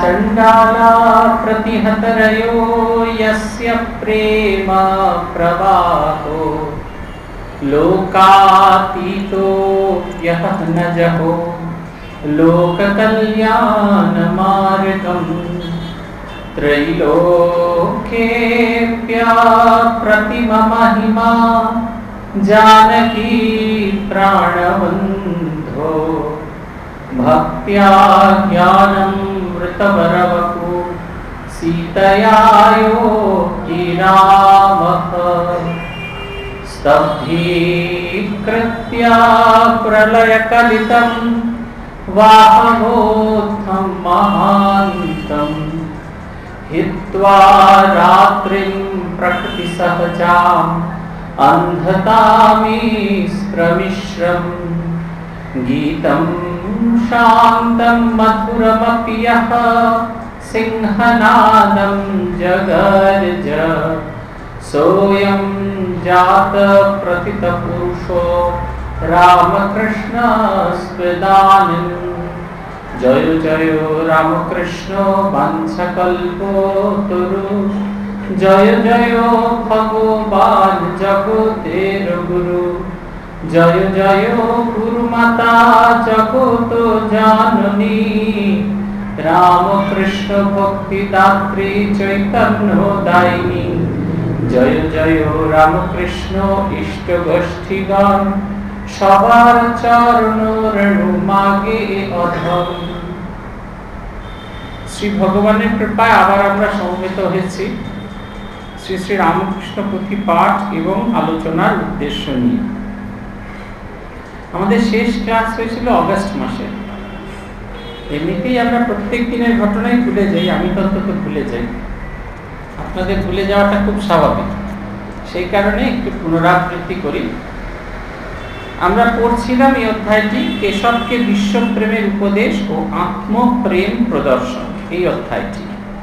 चंडाला प्रतिहतरयो यस्य प्रेम प्रवाहो लोकातीतो यः न जहो लोक कल्याण मार्गम त्रैलोक्येऽप्या प्रतिमा महिमा जानकी प्राणबन्धो भक्त्या ज्ञानमृतवरवपु सीतया योगी रामः स्तब्धीकृत्य प्रलयकलितं वाहनोत्थं महान्तं हित्वा रात्रिं प्रकृतिसहजाम् अन्धतामीस्त्रमिश्रम् गीतं शान्तं मधुरमपि यः सिंहनादं जगर्ज सोऽयं जातप्रथितपुरुषो रामकृष्णस्त्वदानीं जय जय रामकृष्ण वंशकल्पतरु जय जय भगवान जगतेर गुरु जय जय गुरुमाता जगत जाननी रामकृष्ण भक्तिदात्री चैतन्यदायिनी जय जय रामकृष्ण इष्ट गोष्ठीगण सबार चरण रेणु मागे अधम। श्री भगवाনের কৃপায় আবার আমরা সমবেত হয়েছি শ্রী শ্রী রামকৃষ্ণ পুঁথি পাঠ এবং আলোচনার উদ্দেশ্য নিয়ে। আমাদের শেষ ক্লাস হয়েছিল অগস্ট মাসে। এমনিতেই আমরা প্রত্যেক দিনের ঘটনাই ভুলে যাই, আমি তো অন্তত ভুলে যাই, আপনাদের ভুলে যাওয়াটা খুব স্বাভাবিক, সেই কারণে একটু পুনরাবৃত্তি করি। আমরা পড়ছিলাম এই অধ্যায়টি কেশবকে বিশ্বপ্রেমের উপদেশ ও আত্মপ্রেম প্রদর্শন, এই অধ্যায়টি।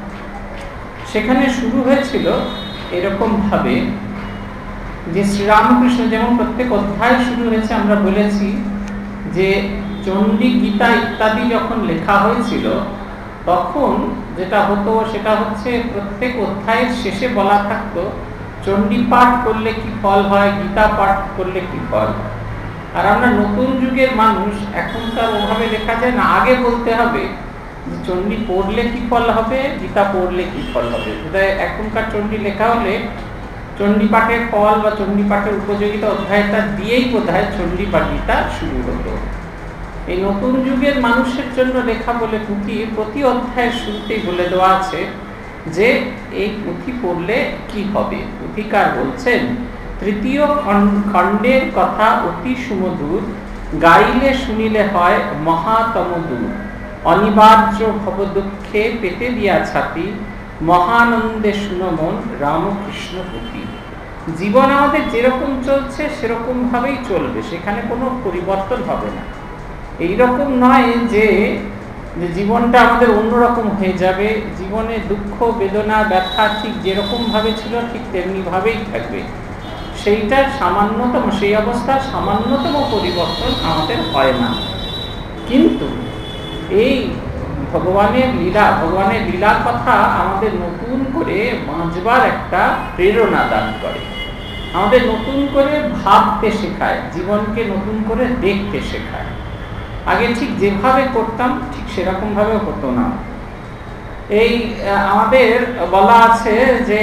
সেখানে শুরু হয়েছিল এরকম ভাবে যে শ্রীরামকৃষ্ণ, যেমন প্রত্যেক অধ্যায় শুরু হয়েছে আমরা বলেছি যে চণ্ডী গীতা ইত্যাদি যখন লেখা হয়েছিল তখন যেটা হতো সেটা হচ্ছে প্রত্যেক অধ্যায়ের শেষে বলা থাকতো চণ্ডী পাঠ করলে কি ফল হয়, গীতা পাঠ করলে কি ফল। আর আমরা নতুন যুগের মানুষ, এখনকার ওভাবে লেখা যায় না, আগে বলতে হবে যে চণ্ডী পড়লে কি ফল হবে, গীতা পড়লে কি ফল হবে। এখনকার চণ্ডী লেখা হলে চণ্ডী পাঠের ফল বা চণ্ডী পাঠের উপযোগিতা অধ্যায়টা দিয়েই বোধহয় চণ্ডী বা গীতা শুরু হতো। এই নতুন যুগের মানুষের জন্য লেখা বলে পুঁথি প্রতি অধ্যায়ের শুরুতেই বলে দেওয়া আছে যে এই পুঁথি পড়লে কি হবে। পুঁথিকার বলছেন, তৃতীয় খণ্ডের কথা অতি সুমধুর, গাইলে শুনিলে হয় মহাতম দূর, অনিবার্য ভব দুঃখে পেতে দিয়া ছাতি, মহানন্দে শুনো মন রামকৃষ্ণ পুঁথি। জীবন আমাদের যেরকম চলছে সেরকম ভাবেই চলবে, সেখানে কোনো পরিবর্তন হবে না। এইরকম নয় যে জীবনটা আমাদের অন্যরকম হয়ে যাবে, জীবনে দুঃখ বেদনা ব্যথা ঠিক যেরকম ভাবে ছিল ঠিক তেমনি ভাবেই থাকবে। সেইটার সামান্যতম, সেই অবস্থার সামান্যতম পরিবর্তন আমাদের হয় না। কিন্তু এই ভগবানের লীলার কথা আমাদের নতুন করে বাঁচবার একটা প্রেরণা দান করে, আমাদের নতুন করে ভাবতে শেখায়, জীবনকে নতুন করে দেখতে শেখায়। আগে ঠিক যেভাবে করতাম ঠিক সেরকম ভাবে হতো না। এই আমাদের বলা আছে যে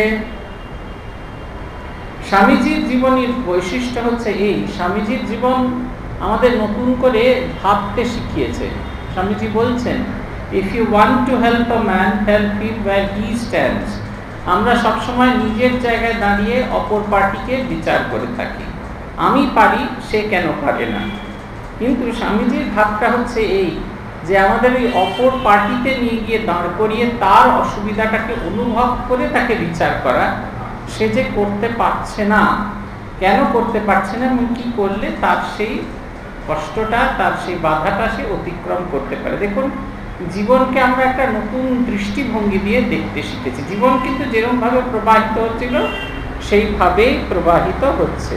স্বামীজির জীবনের বৈশিষ্ট্য হচ্ছে এই, স্বামীজির জীবন আমাদের নতুন করে ভাবতে শিখিয়েছে। স্বামীজি বলছেন, if you want to help a man, help him where he stands. আমরা সবসময় নিজের জায়গায় দাঁড়িয়ে অপর পার্টিকে বিচার করে থাকি, আমি পারি সে কেন পারে না। কিন্তু স্বামীজির ভাবটা হচ্ছে এই যে আমাদের ওই অপর পার্টিতে নিয়ে গিয়ে দাঁড় করিয়ে তার অসুবিধাটাকে অনুভব করে তাকে বিচার করা, সে যে করতে পারছে না, কেন করতে পারছে না এবং কি করলে তার সেই কষ্টটা, তার সেই বাধাটা সে অতিক্রম করতে পারে। দেখুন, জীবনকে আমরা একটা নতুন দৃষ্টিভঙ্গি দিয়ে দেখতে শিখেছি। জীবন কিন্তু যেরকমভাবে প্রবাহিত হচ্ছিল সেইভাবেই প্রবাহিত হচ্ছে।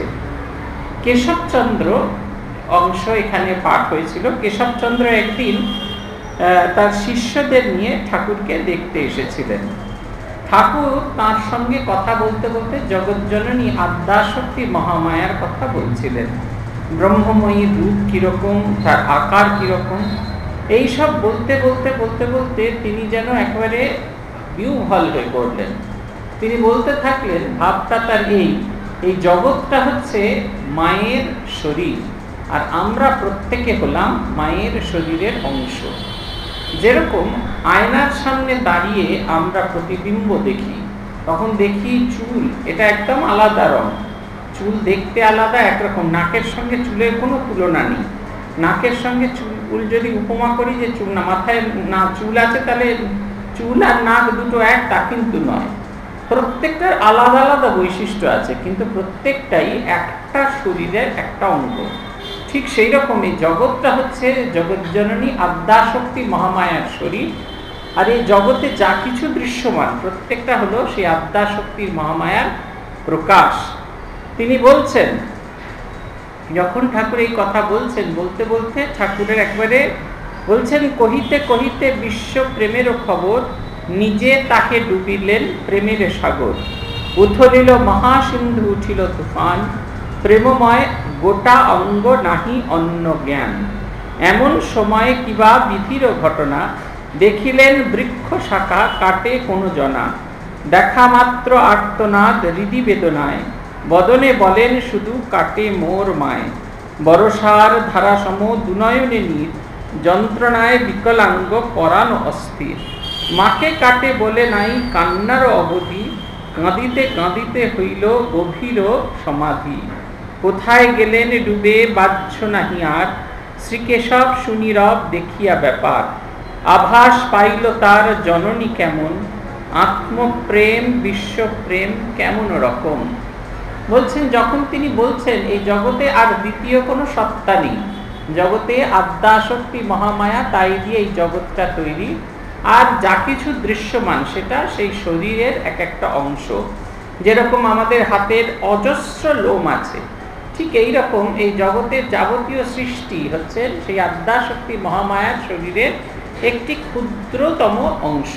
কেশবচন্দ্র অংশ এখানে পাঠ হয়েছিল। কেশবচন্দ্র একদিন তার শিষ্যদের নিয়ে ঠাকুরকে দেখতে এসেছিলেন। ঠাকুর তার সঙ্গে কথা বলতে বলতে জগৎজননী আদ্যাশক্তি মহামায়ার কথা বলছিলেন। ব্রহ্মময়ী রূপ কিরকম, তার আকার কিরকম, এইসব বলতে বলতে বলতে বলতে তিনি যেন একেবারে বিহ্বল হয়ে পড়লেন। তিনি বলতে থাকলেন, ভাবটা তার এই জগৎটা হচ্ছে মায়ের শরীর, আর আমরা প্রত্যেকে হলাম মায়ের শরীরের অংশ। যেরকম আয়নার সামনে দাঁড়িয়ে আমরা প্রতিবিম্ব দেখি, তখন দেখি চুল, এটা একদম আলাদা রং, চুল দেখতে আলাদা একরকম, নাকের সঙ্গে চুলের কোনো তুলনা নেই। নাকের সঙ্গে চুল যদি উপমা করি যে চুল না, মাথায় না চুল আছে, তাহলে চুল আর নাক দুটো এক, তা কিন্তু নয়। প্রত্যেকটার আলাদা আলাদা বৈশিষ্ট্য আছে, কিন্তু প্রত্যেকটাই একটা শরীরের একটা অঙ্গ। ঠিক সেই রকম এই জগৎটা হচ্ছে জগৎজননী আদ্যাশক্তি মহামায়ার শরীর, আর এই জগতে যা কিছু দৃশ্যমান প্রত্যেকটা হলো সেই আদ্যাশক্তির মহামায়ার প্রকাশ। তিনি বলছেন, যখন ঠাকুর এই কথা বলছেন, বলতে বলতে ঠাকুরের একবারে বলছেন, কহিতে কহিতে বিশ্ব প্রেমেরও খবর, নিজে তাকে ডুবিলেন প্রেমের সাগর। উথলিল মহাসিন্ধু, উঠিল তুফান, প্রেমময় গোটা অঙ্গ নাহি অন্য জ্ঞান। এমন সময়ে কিবা বিধির ঘটনা, দেখিলেন বৃক্ষ শাখা কাটে কোনো জনা। দেখা মাত্র আর্তনাদ হৃদি বেদনায়, বদনে বলেন শুধু কাটে মোর মায়। বরসার ধারাসম দুনয়নে নীর, যন্ত্রণায় বিকলাঙ্গ পরাণ অস্থির। মাকে কাটে বলে নাই কান্নার অবধি, কাঁদিতে কাঁদিতে হইল গভীর সমাধি। কোথায় গেলেন ডুবে বাহ্য নাহি আর, শ্রীকেশব সুনীরব দেখিয়া ব্যাপার। আভাস পাইল তার জননী কেমন, আত্মপ্রেম বিশ্বপ্রেম কেমন রকম। বলছেন, যখন তিনি বলছেন এই জগতে আর দ্বিতীয় কোনো সত্তা নেই, জগতে আদ্যাশক্তি মহামায়া, তাই দিয়ে এই জগৎটা তৈরি, আর যা কিছু দৃশ্যমান সেটা সেই শরীরের এক একটা অংশ। যেরকম আমাদের হাতের অজস্র লোম আছে, ঠিক এই রকম এই জগতের যাবতীয় সৃষ্টি হচ্ছে সেই আদ্যাশক্তি মহামায়ার শরীরের একটি ক্ষুদ্রতম অংশ।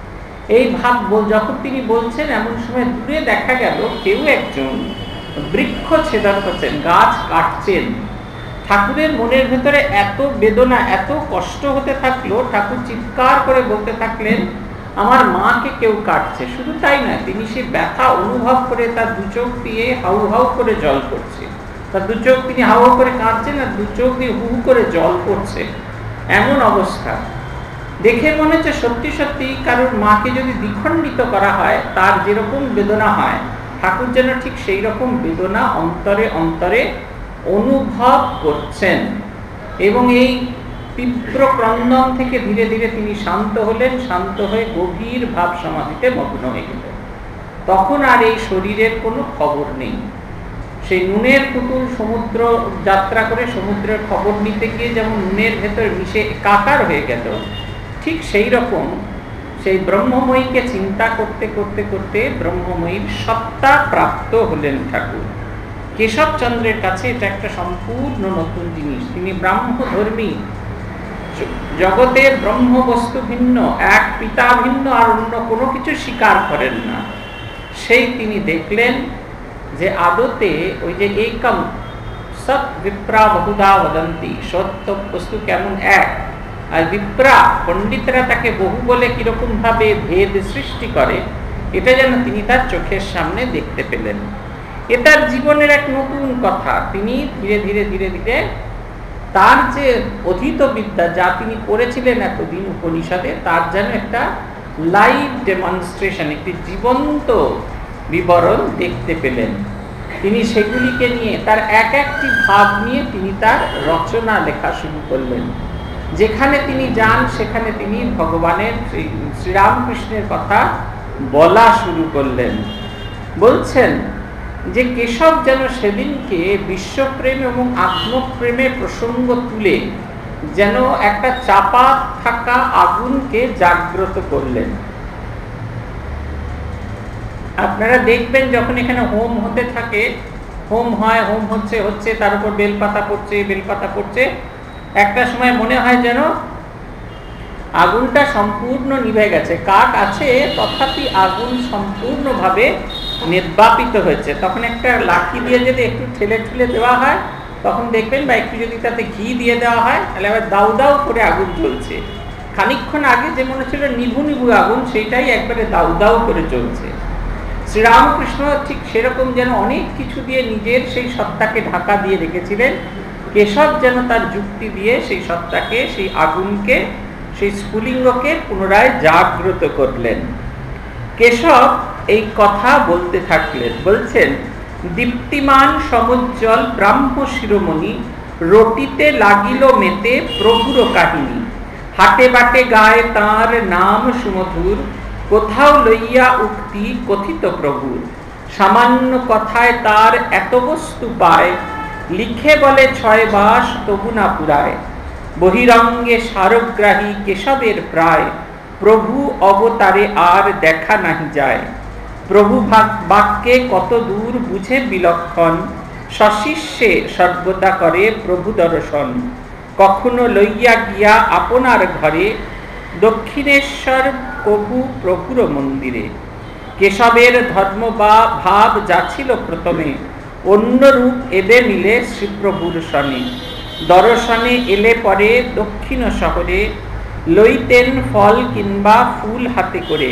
এই ভাব যখন তিনি বলছেন, এমন সময় দূরে দেখা গেল কেউ একজন বৃক্ষ ছেদন করছেন, গাছ কাটছেন। ঠাকুরের মনের ভেতরে এত বেদনা, এত কষ্ট হতে থাকলো, ঠাকুর চিৎকার করে বলতে থাকলেন, আমার মাকে কেউ কাটছে। শুধু তাই নয়, তিনি সে ব্যথা অনুভব করে তার দু চোখ দিয়ে হাউ হাউ করে জল পড়ছে। তার দু চোখ তিনি হাউ হাউ করে কাঁদছেন, আর দু চোখ দিয়ে হু হু করে জল পড়ছে। এমন অবস্থা দেখে মনে হচ্ছে সত্যি সত্যি কারোর মাকে যদি দ্বিখণ্ডিত করা হয় তার যেরকম বেদনা হয়, ঠাকুর যেন ঠিক সেই রকম বেদনা অন্তরে অন্তরে অনুভব করছেন। এবং এই তীব্র ক্রন্দন থেকে ধীরে ধীরে তিনি শান্ত হলেন, শান্ত হয়ে গভীর ভাব সমাধিতে মগ্ন হয়ে গেলেন। তখন আর এই শরীরের কোনো খবর নেই। সেই নুনের পুতুল সমুদ্র যাত্রা করে সমুদ্রের খবর নিতে গিয়ে যেমন নুনের ভেতর মিশে একাকার হয়ে গেল, ঠিক সেই রকম সেই ব্রহ্মময়ীকে চিন্তা করতে করতে করতে ব্রহ্মময়ীর সত্তা প্রাপ্ত হলেন ঠাকুর। কেশবচন্দ্রের কাছে এটা একটা সম্পূর্ণ নতুন জিনিস। তিনি ব্রাহ্মধর্মী, জগতে ব্রহ্ম বস্তু ভিন্ন, এক পিতা ভিন্ন, আর অন্য কোনো কিছু স্বীকার করেন না। সেই তিনি দেখলেন যে আদতে ওই যে একম সৎ বিপ্রা বহুধা বদন্তি, সত্য বস্তু কেমন এক, আর বিপ্রা পণ্ডিতরা তাকে বহু বলে কিরকম ভাবে ভেদ সৃষ্টি করে, এটা যেন তিনি তার চোখের সামনে দেখতে পেলেন। এ তার জীবনের এক নতুন কথা। তিনি ধীরে ধীরে ধীরে ধীরে তার যে অধীত বিদ্যা যা তিনি পড়েছিলেন এতদিন উপনিষদে, তার যেন একটা লাইভ ডেমনস্ট্রেশন, একটি জীবন্ত বিবরণ দেখতে পেলেন। তিনি সেগুলিকে নিয়ে তার এক একটি ভাগ নিয়ে তিনি তার রচনা লেখা শুরু করলেন। যেখানে তিনি যান সেখানে তিনি ভগবানের শ্রীরামকৃষ্ণের কথা বলা শুরু করলেন। বলছেন যে কেশব যেন সেদিনকে বিশ্বপ্রেম এবং আত্মপ্রেমের প্রসঙ্গ তুলে যেন একটা চাপা থাকা আগুনকে জাগ্রত করলেন। আপনারা দেখবেন যখন এখানে হোম হতে থাকে, হোম হয়, হোম হচ্ছে, তার উপর বেলপাতা পড়ছে, একটা সময় মনে হয় যেন আগুনটা সম্পূর্ণ নিভে গেছে, কাঠ আছে তথাপি আগুন সম্পূর্ণভাবে নির্বাপিত হয়েছে। তখন একটা লাঠি দিয়ে যদি একটু ঠেলে ঠেলে দেওয়া হয় তখন দেখবেন, বা একটু যদি তাতে ঘি দিয়ে দেওয়া হয় তাহলে আবার দাউ দাউ করে আগুন জ্বলছে। খানিকক্ষণ আগে যে মনে ছিল নিভু নিভু আগুন, সেইটাই একবারে দাউ দাউ করে জ্বলছে। শ্রীরামকৃষ্ণ ঠিক সেরকম যেন অনেক কিছু দিয়ে নিজের সেই সত্তাকে ঢাকা দিয়ে রেখেছিলেন। কেশব যেন তার যুক্তি দিয়ে সেই সত্তাকে, সেই আগুনকে, সেই স্ফুলিঙ্গকে পুনরায় জাগ্রত করলেন। কেশব এই কথা বলতে থাকলেন, বলছেন, দীপ্তিমান সমুজ্জ্বল ব্রাহ্ম শিরোমণি রটিতে লাগিল মেতে প্রভুর কাহিনী, হাটে বাটে গায়ে তাঁর নাম সুমধুর, কোথাও লইয়া উক্তি কথিত প্রভুর, সামান্য কথায় তার এত বস্তু পায়, লিখে বলে 6 মাস তবু না পুরায়, বহিরঙ্গে সারগ্রাহী কেশবের প্রায়, প্রভু অবতারে আর দেখা নাহি যায়, প্রভু বাক্যে কত দূর বুঝে বিলক্ষণ, সশিষ্যে সর্বদা করে প্রভু দর্শন, কখনো লইয়া গিয়া আপনার ঘরে, দক্ষিণেশ্বর কবু প্রভুর মন্দিরে, কেশবের ধর্ম বা ভাব যা ছিল প্রথমে, অন্য রূপ এবে মিলে শ্রীপ্রভুর সনে, দর্শনে এলে পরে দক্ষিণ শহরে, লইতেন ফল কিংবা ফুল হাতে করে,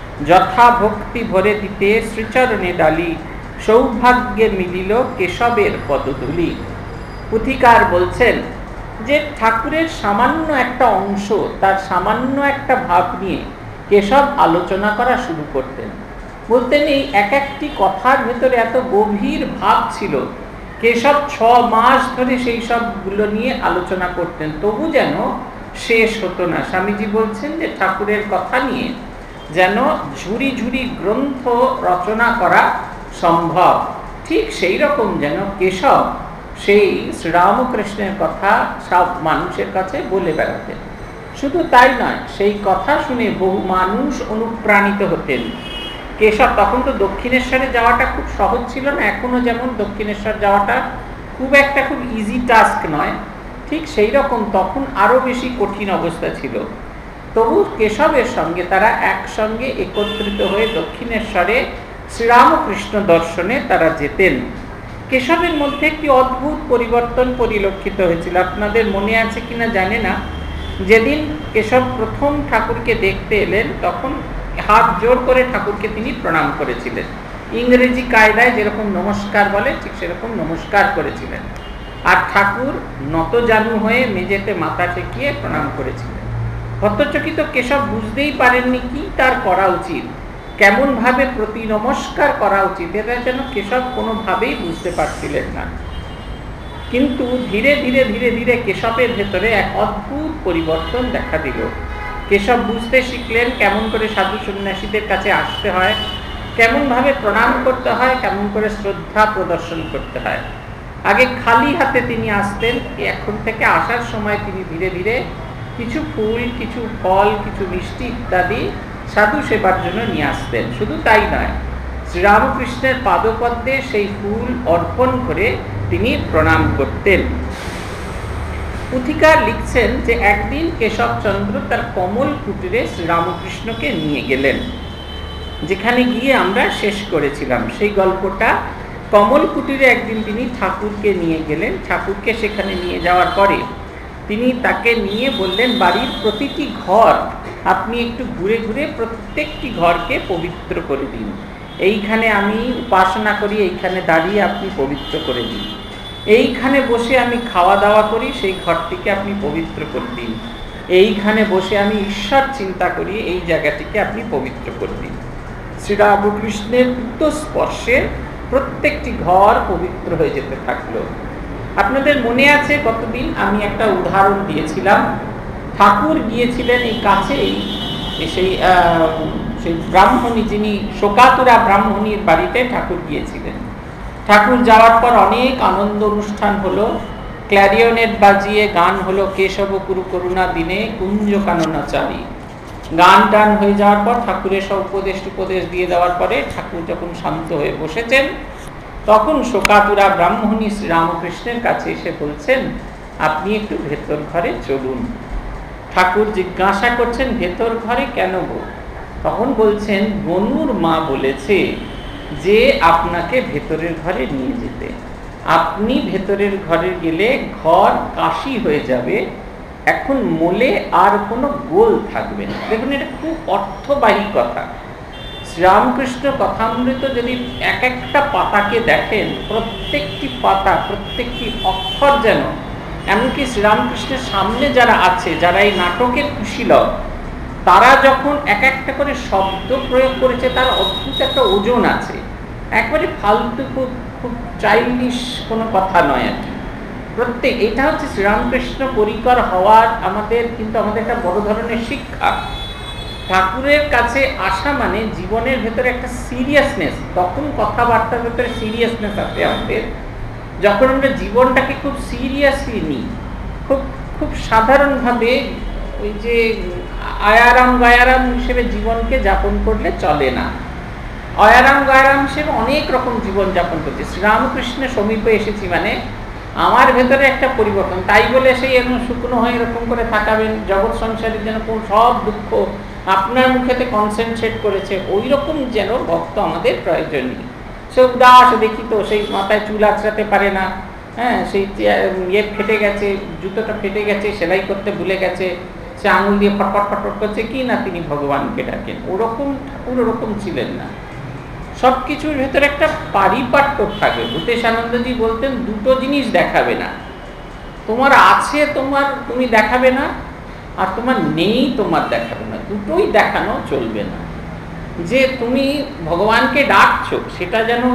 যথা ভক্তি ভরে দিতে শ্রীচরণে ডালি, সৌভাগ্যে মিলিল কেশবের পদধূলি। পুথিকার বলছেন যে ঠাকুরের সামান্য একটা অংশ, তার সামান্য একটা ভাব নিয়ে কেশব আলোচনা করা শুরু করতেন। বলতেন এই এক একটি কথার ভেতরে এত গভীর ভাব ছিল, কেশব 6 মাস ধরে সেই সবগুলো নিয়ে আলোচনা করতেন, তবু যেন শেষ হতো না। স্বামীজি বলছেন যে ঠাকুরের কথা নিয়ে যেন ঝুড়ি ঝুড়ি গ্রন্থ রচনা করা সম্ভব। ঠিক সেই রকম যেন কেশব সেই শ্রীরামকৃষ্ণের কথা সব মানুষের কাছে বলে বেড়াতেন। শুধু তাই নয়, সেই কথা শুনে বহু মানুষ অনুপ্রাণিত হতেন। কেশব তখন তো দক্ষিণেশ্বরে যাওয়াটা খুব সহজ ছিল না, এখনো যেমন দক্ষিণেশ্বর যাওয়াটা খুব ইজি টাস্ক নয়, ঠিক সেই রকম তখন আরো বেশি কঠিন অবস্থা ছিল। তবু কেশবের সঙ্গে তারা একসঙ্গে একত্রিত হয়ে দক্ষিণেশ্বরে শ্রীরামকৃষ্ণ দর্শনে তারা যেতেন। কেশবের মধ্যে একটি অদ্ভুত পরিবর্তন পরিলক্ষিত হয়েছিল। আপনাদের মনে আছে কিনা জানে না, যেদিন কেশব প্রথম ঠাকুরকে দেখতে এলেন তখন হাত জোর করে ঠাকুরকে তিনি প্রণাম করেছিলেন। ইংরেজি কায়দায় যেরকম নমস্কার বলে ঠিক সেরকম নমস্কার করেছিলেন, আর ঠাকুর নতজানু হয়ে মেঝেতে মাথা ঠেকিয়ে প্রণাম করেছিলেন। হতচকিত কেশব বুঝতেই পারেননি কি তার করা উচিত, কেমন ভাবে প্রতি নমস্কার করা উচিত, এটা যেন কেশব কোনোভাবেই বুঝতে পারছিলেন না। কিন্তু ধীরে ধীরে ধীরে ধীরে কেশবের ভেতরে এক অদ্ভুত পরিবর্তন দেখা দিল। কেশব বুঝতে শিখলেন কেমন করে সাধু সন্ন্যাসীদের কাছে আসতে হয়, কেমন ভাবে প্রণাম করতে হয়, কেমন করে শ্রদ্ধা প্রদর্শন করতে হয়। আগে খালি হাতে তিনি আসতেন, এখন থেকে আসার সময় তিনি ধীরে ধীরে কিছু ফুল, কিছু ফল, কিছু মিষ্টি ইত্যাদি সাধু সেবার জন্য নিয়ে আসতেন। শুধু তাই নয়, শ্রীরামকৃষ্ণের পাদপদ্মে সেই ফুল অর্পণ করে তিনি প্রণাম করতেন। পুথিকার লিখছেন যে একদিন কেশবচন্দ্র তার কমল কুটিরে শ্রীরামকৃষ্ণকে নিয়ে গেলেন, যেখানে গিয়ে আমরা শেষ করেছিলাম সেই গল্পটা। কমল কুটিরে একদিন তিনি ঠাকুরকে নিয়ে গেলেন। ঠাকুরকে সেখানে নিয়ে যাওয়ার পরে তিনি তাকে নিয়ে বললেন, বাড়ির প্রতিটি ঘর আপনি একটু ঘুরে ঘুরে প্রত্যেকটি ঘরকে পবিত্র করে দিন। এইখানে আমি উপাসনা করি, এইখানে দাঁড়িয়ে আপনি পবিত্র করে দিন। এইখানে বসে আমি খাওয়া দাওয়া করি, সেই ঘরটিকে আপনি পবিত্র করে দিন। এইখানে বসে আমি ঈশ্বর চিন্তা করি, এই জায়গাটিকে আপনি পবিত্র করে দিন। শ্রীরামকৃষ্ণের স্পর্শে প্রত্যেকটি ঘর পবিত্র হয়ে যেতে থাকলো। আপনাদের মনে আছে কতদিন আমি একটা উদাহরণ দিয়েছিলাম, ঠাকুর গিয়েছিলেন এই কাছেই সেই ব্রাহ্মণী, যিনি শোকাতুরা ব্রাহ্মণীর বাড়িতে ঠাকুর গিয়েছিলেন। ঠাকুর যাওয়ার পর অনেক আনন্দ অনুষ্ঠান হলো, ক্ল্যারিয়নেট বাজিয়ে গান হলো, কেশব কুরু করুণা দিনে কুঞ্জ কাননাচারী। গান টান হয়ে যাওয়ার পর ঠাকুরের সব উপদেশ দিয়ে দেওয়ার পরে ঠাকুর যখন শান্ত হয়ে বসেছেন, তখন শোকাতুরা ব্রাহ্মণী শ্রীরামকৃষ্ণের কাছে এসে বলছেন, আপনি একটু ভেতর ঘরে চলুন। ঠাকুর জিজ্ঞাসা করছেন ভেতর ঘরে কেন গো? তখন বলছেন বনুর মা বলেছে যে আপনাকে ভেতরের ঘরে নিয়ে যেতে। আপনি ভেতরের ঘরে গেলে ঘর কাশি হয়ে যাবে, এখন মোলে আর কোনো গোল থাকবে না। দেখুন, এটা খুব অর্থবাহী কথা। শ্রীরামকৃষ্ণ কথামৃত যদি এক একটা পাতাকে দেখেন, প্রত্যেকটি পাতা, প্রত্যেকটি অক্ষর যেন, এমনকি শ্রীরামকৃষ্ণের সামনে যারা আছে, যারা এই নাটকের কুশীলক, তারা যখন এক একটা করে শব্দ প্রয়োগ করেছে, তার অদ্ভুত একটা ওজন আছে। একবারে ফালতু, খুব খুব চাইল্ডিশ কোনো কথা নয় আর কি। প্রত্যেক, এটা হচ্ছে শ্রীরামকৃষ্ণ পরিকর হওয়ার আমাদের, কিন্তু আমাদের একটা বড় ধরনের শিক্ষা। ঠাকুরের কাছে আসা মানে জীবনের ভেতরে একটা সিরিয়াসনেস, তখন কথাবার্তার ভেতরে সিরিয়াসনেস আছে আমাদের, যখন আমরা জীবনটাকে খুব সিরিয়াসলি নিই, খুব খুব সাধারণভাবে ওই যে আয়ারাম গায়ারাম হিসেবে জীবনকে যাপন করলে চলে না। অয়ারাম গায়ারাম হিসেবে অনেক রকম জীবন যাপন করছে। শ্রীরামকৃষ্ণের সমীপে এসেছি মানে আমার ভেতরে একটা পরিবর্তন, তাই বলে সেই এরকম শুকনো হয়ে এরকম করে থাকাবেন, জগৎ সংসারের যেন কোন সব দুঃখ আপনার মুখেতে কনসেন্ট্রেট করেছে, ওই রকম যেন ভক্ত আমাদের প্রয়োজন নেই। সে উদাস দেখি তো, সেই মাথায় চুল আঁচড়াতে পারে না, হ্যাঁ, সেই ফেটে গেছে, জুতোটা ফেটে গেছে, সেলাই করতে ভুলে গেছে, সে আঙুল দিয়ে ফটফট ফটফট করছে, কি না তিনি ভগবানকে ডাকেন। ওরকম ঠাকুর ওরকম ছিলেন না। সব কিছুর ভেতরে একটা পারিপাট্য থাকে। ভূতেশানন্দজি বলতেন দুটো জিনিস দেখাবে না, তোমার আছে তোমার তুমি দেখাবে না, আর তোমার নেই তোমার দেখাবে না, দুটোই দেখানো চলবে না। যে তুমি ভগবানকে ডাকছো সেটা যেন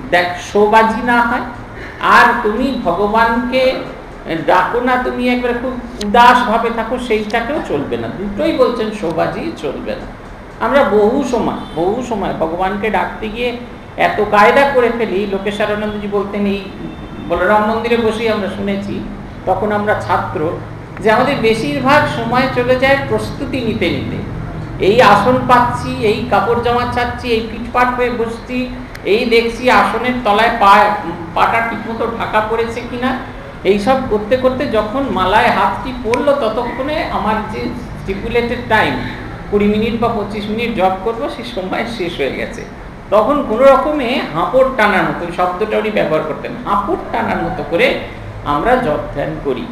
শোবাজি না হয়, আর তুমি ভগবানকে ডাকো না, তুমি একবারে খুব উদাস ভাবে থাকো, সেইটাকেও চলবে না। দুটোই বলছেন শোবাজি চলবে না। আমরা বহু সময় ভগবানকে ডাকতে গিয়ে এত কায়দা করে ফেলি। লোকেশ্বরানন্দজি বলতেন, এই বলরাম মন্দিরে বসেই আমরা শুনেছি, তখন আমরা ছাত্র, যে আমাদের বেশিরভাগ সময় চলে যায় প্রস্তুতি নিতে নিতে। এই আসন পাচ্ছি, এই কাপড় জামা চাচ্ছি, এই পিটপাট হয়ে বসছি, এই দেখছি আসনের তলায় পাটা ঠিকমতো ঢাকা পড়েছে কিনা, এইসব করতে করতে যখন মালায় হাতটি পড়লো, ততক্ষণে আমার যে স্টিপুলেটেড টাইম 20 মিনিট বা 25 মিনিট জব করবো, সেই সময় শেষ হয়ে গেছে। তখন কোনো রকমে হাঁপড় টানার মতো, ওই শব্দটা উনি ব্যবহার করতেন, হাঁপড় টানার মতো করে আমরা জব ধ্যান করি।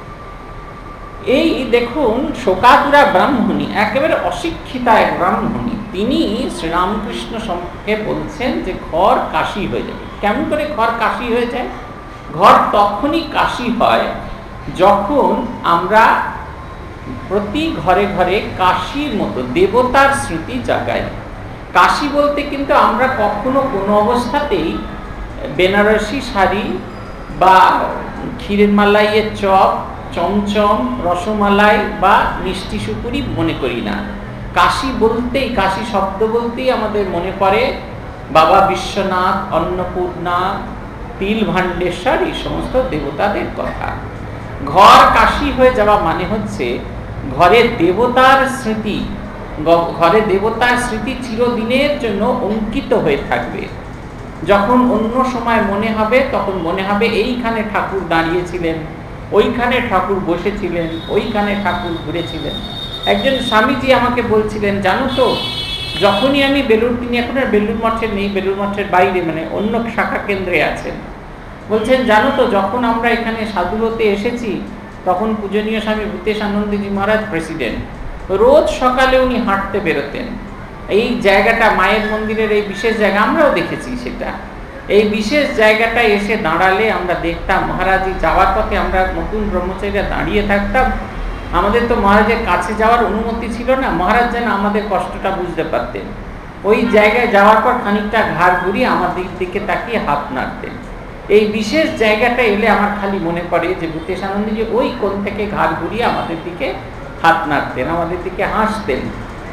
এই দেখুন, শোকাতুরা ব্রাহ্মণী, একেবারে অশিক্ষিতা এক ব্রাহ্মণী, তিনি শ্রীরামকৃষ্ণ সম্পর্কে বলছেন যে ঘর কাশি হয়ে যাবে। কেমন করে ঘর কাশি হয়ে যায়? ঘর তখনই কাশি হয় যখন আমরা প্রতি ঘরে ঘরে কাশির মতো দেবতার স্মৃতি জাগাই। কাশি বলতে কিন্তু আমরা কখনো কোনো অবস্থাতেই বেনারসি শাড়ি বা ক্ষীরের মালাইয়ের চপ, চমচম, রসমালাই বা মিষ্টি সুপুরি মনে করি না। কাশি বলতেই, কাশি শব্দ বলতেই আমাদের মনে পড়ে বাবা বিশ্বনাথ, অন্নপূর্ণা, তিল ভাণ্ডেশ্বর, এই সমস্ত দেবতাদের কথা। ঘর কাশি হয়ে যাওয়া মানে হচ্ছে ঘরে দেবতার স্মৃতি, ঘরে দেবতার স্মৃতি চিরদিনের জন্য অঙ্কিত হয়ে থাকবে। যখন অন্য সময় মনে হবে, তখন মনে হবে এইখানে ঠাকুর দাঁড়িয়েছিলেন, ওইখানে ঠাকুর বসেছিলেন, ওইখানে ঠাকুর ঘুরেছিলেন। একজন স্বামীজি আমাকে বলছিলেন, জানো তো, যখনই আমি তিনি এখন আর বেলুড় মঠে নেই, বেলুড় মঠের বাইরে মানে অন্য শাখা কেন্দ্রে আছেন, বলছেন জানো তো, যখন আমরা এখানে সাধু হতে এসেছি, তখন পূজনীয় স্বামী ভূতেশানন্দজি মহারাজ প্রেসিডেন্ট, রোজ সকালে উনি হাঁটতে বেরোতেন। এই জায়গাটা, মায়ের মন্দিরের এই বিশেষ জায়গা, আমরাও দেখেছি সেটা, এই বিশেষ জায়গাটা এসে দাঁড়ালে আমরা দেখতাম মহারাজই যাওয়ার পথে আমরা নতুন ব্রহ্মচারীরা দাঁড়িয়ে থাকতাম। আমাদের তো মহারাজের কাছে যাওয়ার অনুমতি ছিল না, মহারাজ যেন আমাদের কষ্টটা বুঝতে পারতেন। ওই জায়গায় যাওয়ার পর খানিকটা ঘাড় ঘুরিয়ে আমাদের দিকে তাকিয়ে হাত নাড়তেন। এই বিশেষ জায়গাটা এলে আমার খালি মনে পড়ে যে ভূতেশানন্দজি ওই কোণ থেকে ঘাড় ঘুরিয়ে আমাদের দিকে হাত নাড়তেন, আমাদের দিকে হাসতেন,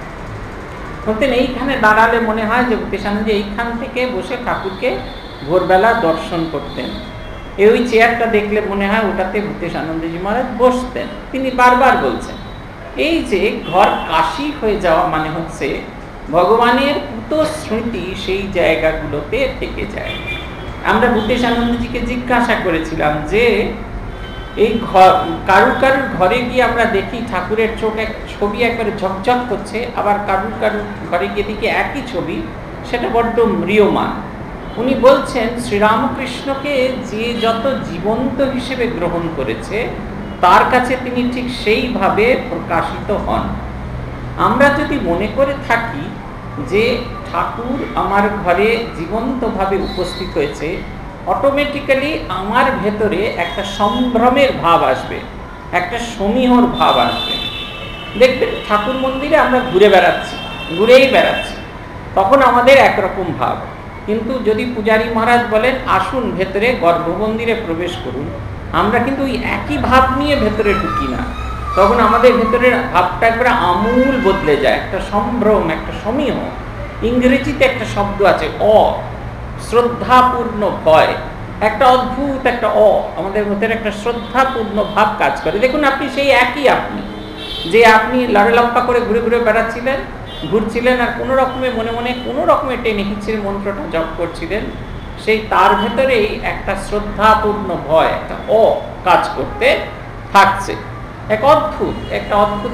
বলতেন এইখানে দাঁড়ালে মনে হয় যে ভূতেশানন্দজি এইখান থেকে বসে ঠাকুরকে ভোরবেলা দর্শন করতেন। ওই চেয়ারটা দেখলে মনে হয় ওটাতে ভূতেশানন্দজি মহারাজ বসতেন। তিনি বারবার বলছেন এই যে ঘর কাশি হয়ে যাওয়া মানে হচ্ছে ভগবানের পুত স্মৃতি সেই জায়গাগুলোতে থেকে যায়। আমরা ভূতেশানন্দজিকে জিজ্ঞাসা করেছিলাম যে এই কারুর কারুর ঘরে গিয়ে আমরা দেখি ঠাকুরের ছবি একবারে ঝকঝক করছে, আবার কারুর কারুর ঘরে গিয়ে দেখি একই ছবি, সেটা বড্ড ম্রিয়মান। উনি বলছেন শ্রীরামকৃষ্ণকে যে যত জীবন্ত হিসেবে গ্রহণ করেছে তার কাছে তিনি ঠিক সেইভাবে প্রকাশিত হন। আমরা যদি মনে করে থাকি যে ঠাকুর আমার ঘরে জীবন্তভাবে উপস্থিত হয়েছে, অটোমেটিক্যালি আমার ভেতরে একটা সম্ভ্রমের ভাব আসবে, একটা সমীহর ভাব আসবে। দেখবেন ঠাকুর মন্দিরে আমরা ঘুরেই বেড়াচ্ছি, তখন আমাদের একরকম ভাব। কিন্তু যদি পূজারী মহারাজ বলেন আসুন ভেতরে গর্ভমন্দিরে প্রবেশ করুন, আমরা কিন্তু ওই একই ভাব নিয়ে ভেতরে ঢুকি না, তখন আমাদের ভেতরের ভাবটা একবারে আমূল বদলে যায়, একটা সম্ভ্রম, একটা সমীহ। ইংরেজিতে একটা শব্দ আছে শ্রদ্ধাপূর্ণ ভয়, একটা অদ্ভুত একটা আমাদের মধ্যে একটা শ্রদ্ধাপূর্ণ ভাব কাজ করে। দেখুন আপনি সেই একই আপনি লড়ালম্পা করে ঘুরে ঘুরে ঘুরছিলেন আর কোনো রকমে মনে মনে কোনো রকমে টেনে হিচড়ে মন্ত্রটা জপ করছিলেন, সেই তার ভেতরেই একটা শ্রদ্ধাপূর্ণ ভয়, একটা কাজ করতে থাকছে। একটা অদ্ভুত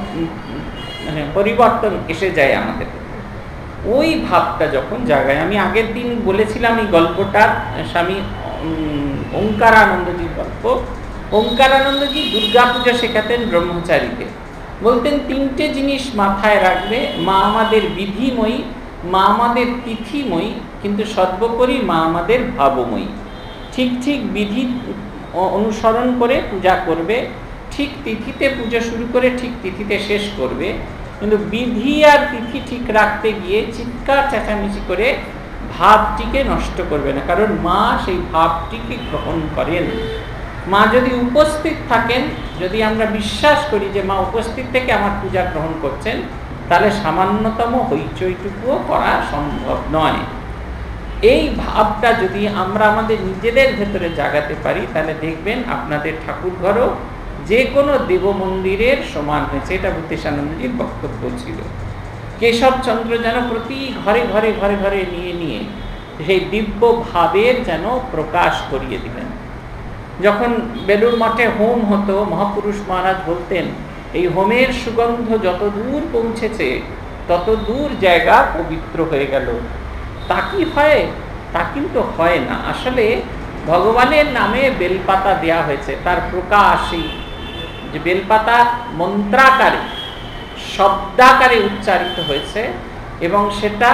পরিবর্তন এসে যায় আমাদের। ওই ভাবটা যখন জাগায়, আমি আগের দিন বলেছিলাম এই গল্পটা স্বামী ওঙ্কারানন্দজির গল্প। ওঙ্কারানন্দজি দুর্গা পূজা শেখাতেন ব্রহ্মচারীকে, বলতেন তিনটে জিনিস মাথায় রাখবে, মা আমাদের বিধিময়ী, মা আমাদের তিথিময়ী, কিন্তু সর্বোপরি মা আমাদের ভাবময়ী। ঠিক ঠিক বিধি অনুসরণ করে পূজা করবে, ঠিক তিথিতে পুজো শুরু করে ঠিক তিথিতে শেষ করবে, কিন্তু বিধি আর তিথি ঠিক রাখতে গিয়ে চিৎকার চেঁচামেচি করে ভাবটিকে নষ্ট করবে না, কারণ মা সেই ভাবটিকে গ্রহণ করেন। মা যদি উপস্থিত থাকেন, যদি আমরা বিশ্বাস করি যে মা উপস্থিত থেকে আমার পূজা গ্রহণ করছেন, তাহলে সামান্যতম হইচইটুকুও করা সম্ভব নয়। এই ভাবটা যদি আমরা আমাদের নিজেদের ভেতরে জাগাতে পারি, তাহলে দেখবেন আপনাদের ঠাকুর ঘরও যে কোনো দেব মন্দিরের সমান হয়েছে। এটা ভূতেশানন্দজির বক্তব্য ছিল। কেশবচন্দ্র যেন প্রতি ঘরে ঘরে ঘরে ঘরে নিয়ে সেই দিব্য ভাবের যেন প্রকাশ করিয়ে দিলেন। যখন বেলুড় মঠে হোম হতো, মহাপুরুষ মহারাজ বলতেন এই হোমের সুগন্ধ যত দূর পৌঁছেছে তত দূর জায়গা পবিত্র হয়ে গেল। তা কি হয়? তা কিন্তু হয় না। আসলে ভগবানের নামে বেলপাতা দেয়া হয়েছে, তার প্রকাশই যে বেলপাতা মন্ত্রাকারে শব্দাকারে উচ্চারিত হয়েছে এবং সেটা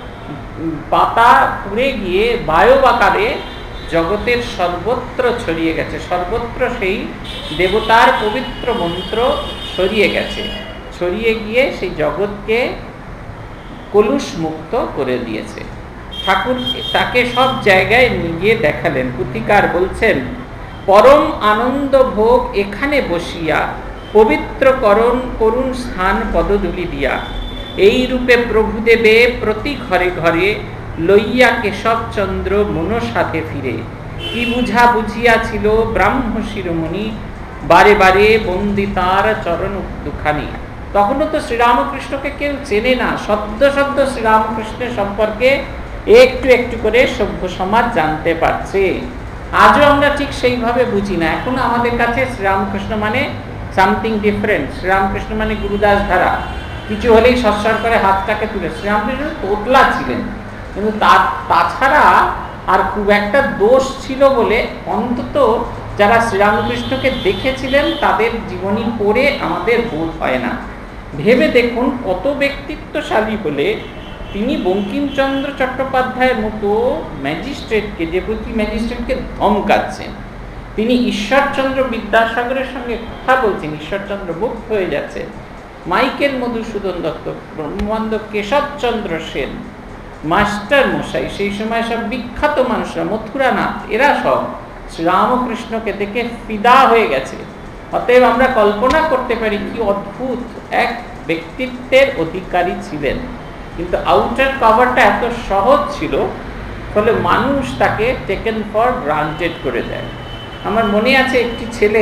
পাতা পুড়ে গিয়ে বায়ব আকারে জগতের সর্বত্র ছড়িয়ে গেছে। সর্বত্র সেই দেবতার পবিত্র মন্ত্র ছড়িয়ে গেছে, ছড়িয়ে গিয়ে সেই জগৎকে কলুষ মুক্ত করে দিয়েছে। ঠাকুর তাকে সব জায়গায় নিয়ে দেখালেন। পুথিকার বলছেন, পরম আনন্দ ভোগ এখানে বসিয়া পবিত্রকরণ করুণ স্থান পদধূলি দিয়া, এই রূপে প্রভুদেবে প্রতি ঘরে ঘরে লইয়া কেশবচন্দ্র মনসাথে ফিরে, কি বুঝা বুঝিয়াছিল ব্রাহ্ম শিরোমণি, বারে বারে বন্দি তার চরণ দুখানি। তখনও তো শ্রীরামকৃষ্ণকে কেউ চেনে না, সদ্য সদ্য শ্রীরামকৃষ্ণের সম্পর্কে একটু একটু করে সভ্য সমাজ জানতে পারছে। আজও আমরা ঠিক সেইভাবে বুঝি না। এখন আমাদের কাছে শ্রীরামকৃষ্ণ মানে সামথিং ডিফারেন্ট। শ্রীরামকৃষ্ণ মানে গুরুদাস ধারা, কিছু হলেই সৎসর করে হাতটাকে তুলে। শ্রীরামকৃষ্ণ তোতলা ছিলেন, কিন্তু তাছাড়া আর খুব একটা দোষ ছিল বলে অন্তত যারা শ্রীরামকৃষ্ণকে দেখেছিলেন তাদের জীবনী পড়ে আমাদের বোধ হয় না। ভেবে দেখুন কত ব্যক্তিত্বশালী হলে তিনি বঙ্কিমচন্দ্র চট্টোপাধ্যায়ের মতো ম্যাজিস্ট্রেটকে, ডেপুটি ম্যাজিস্ট্রেটকে ধমকাচ্ছেন। তিনি ঈশ্বরচন্দ্র বিদ্যাসাগরের সঙ্গে কথা বলছেন, ঈশ্বরচন্দ্র মুক্ত হয়ে যাচ্ছে। মাইকেল মধুসূদন দত্ত, ব্রহ্মানন্দ কেশবচন্দ্র সেন, মাস্টার মশাই, সেই সময় সব বিখ্যাত মানুষরা, মথুরানাথ, এরা সব শ্রীরামকৃষ্ণকে দেখে ফিদা হয়ে গেছে। অতএব আমরা কল্পনা করতে পারি কি অদ্ভুত এক ব্যক্তিত্বের অধিকারী ছিলেন। কিন্তু আউটার কভারটা এত সহজ ছিল, ফলে মানুষ তাকে টেকেন ফর গ্রান্টেড করে দেয়। আমার মনে আছে একটি ছেলে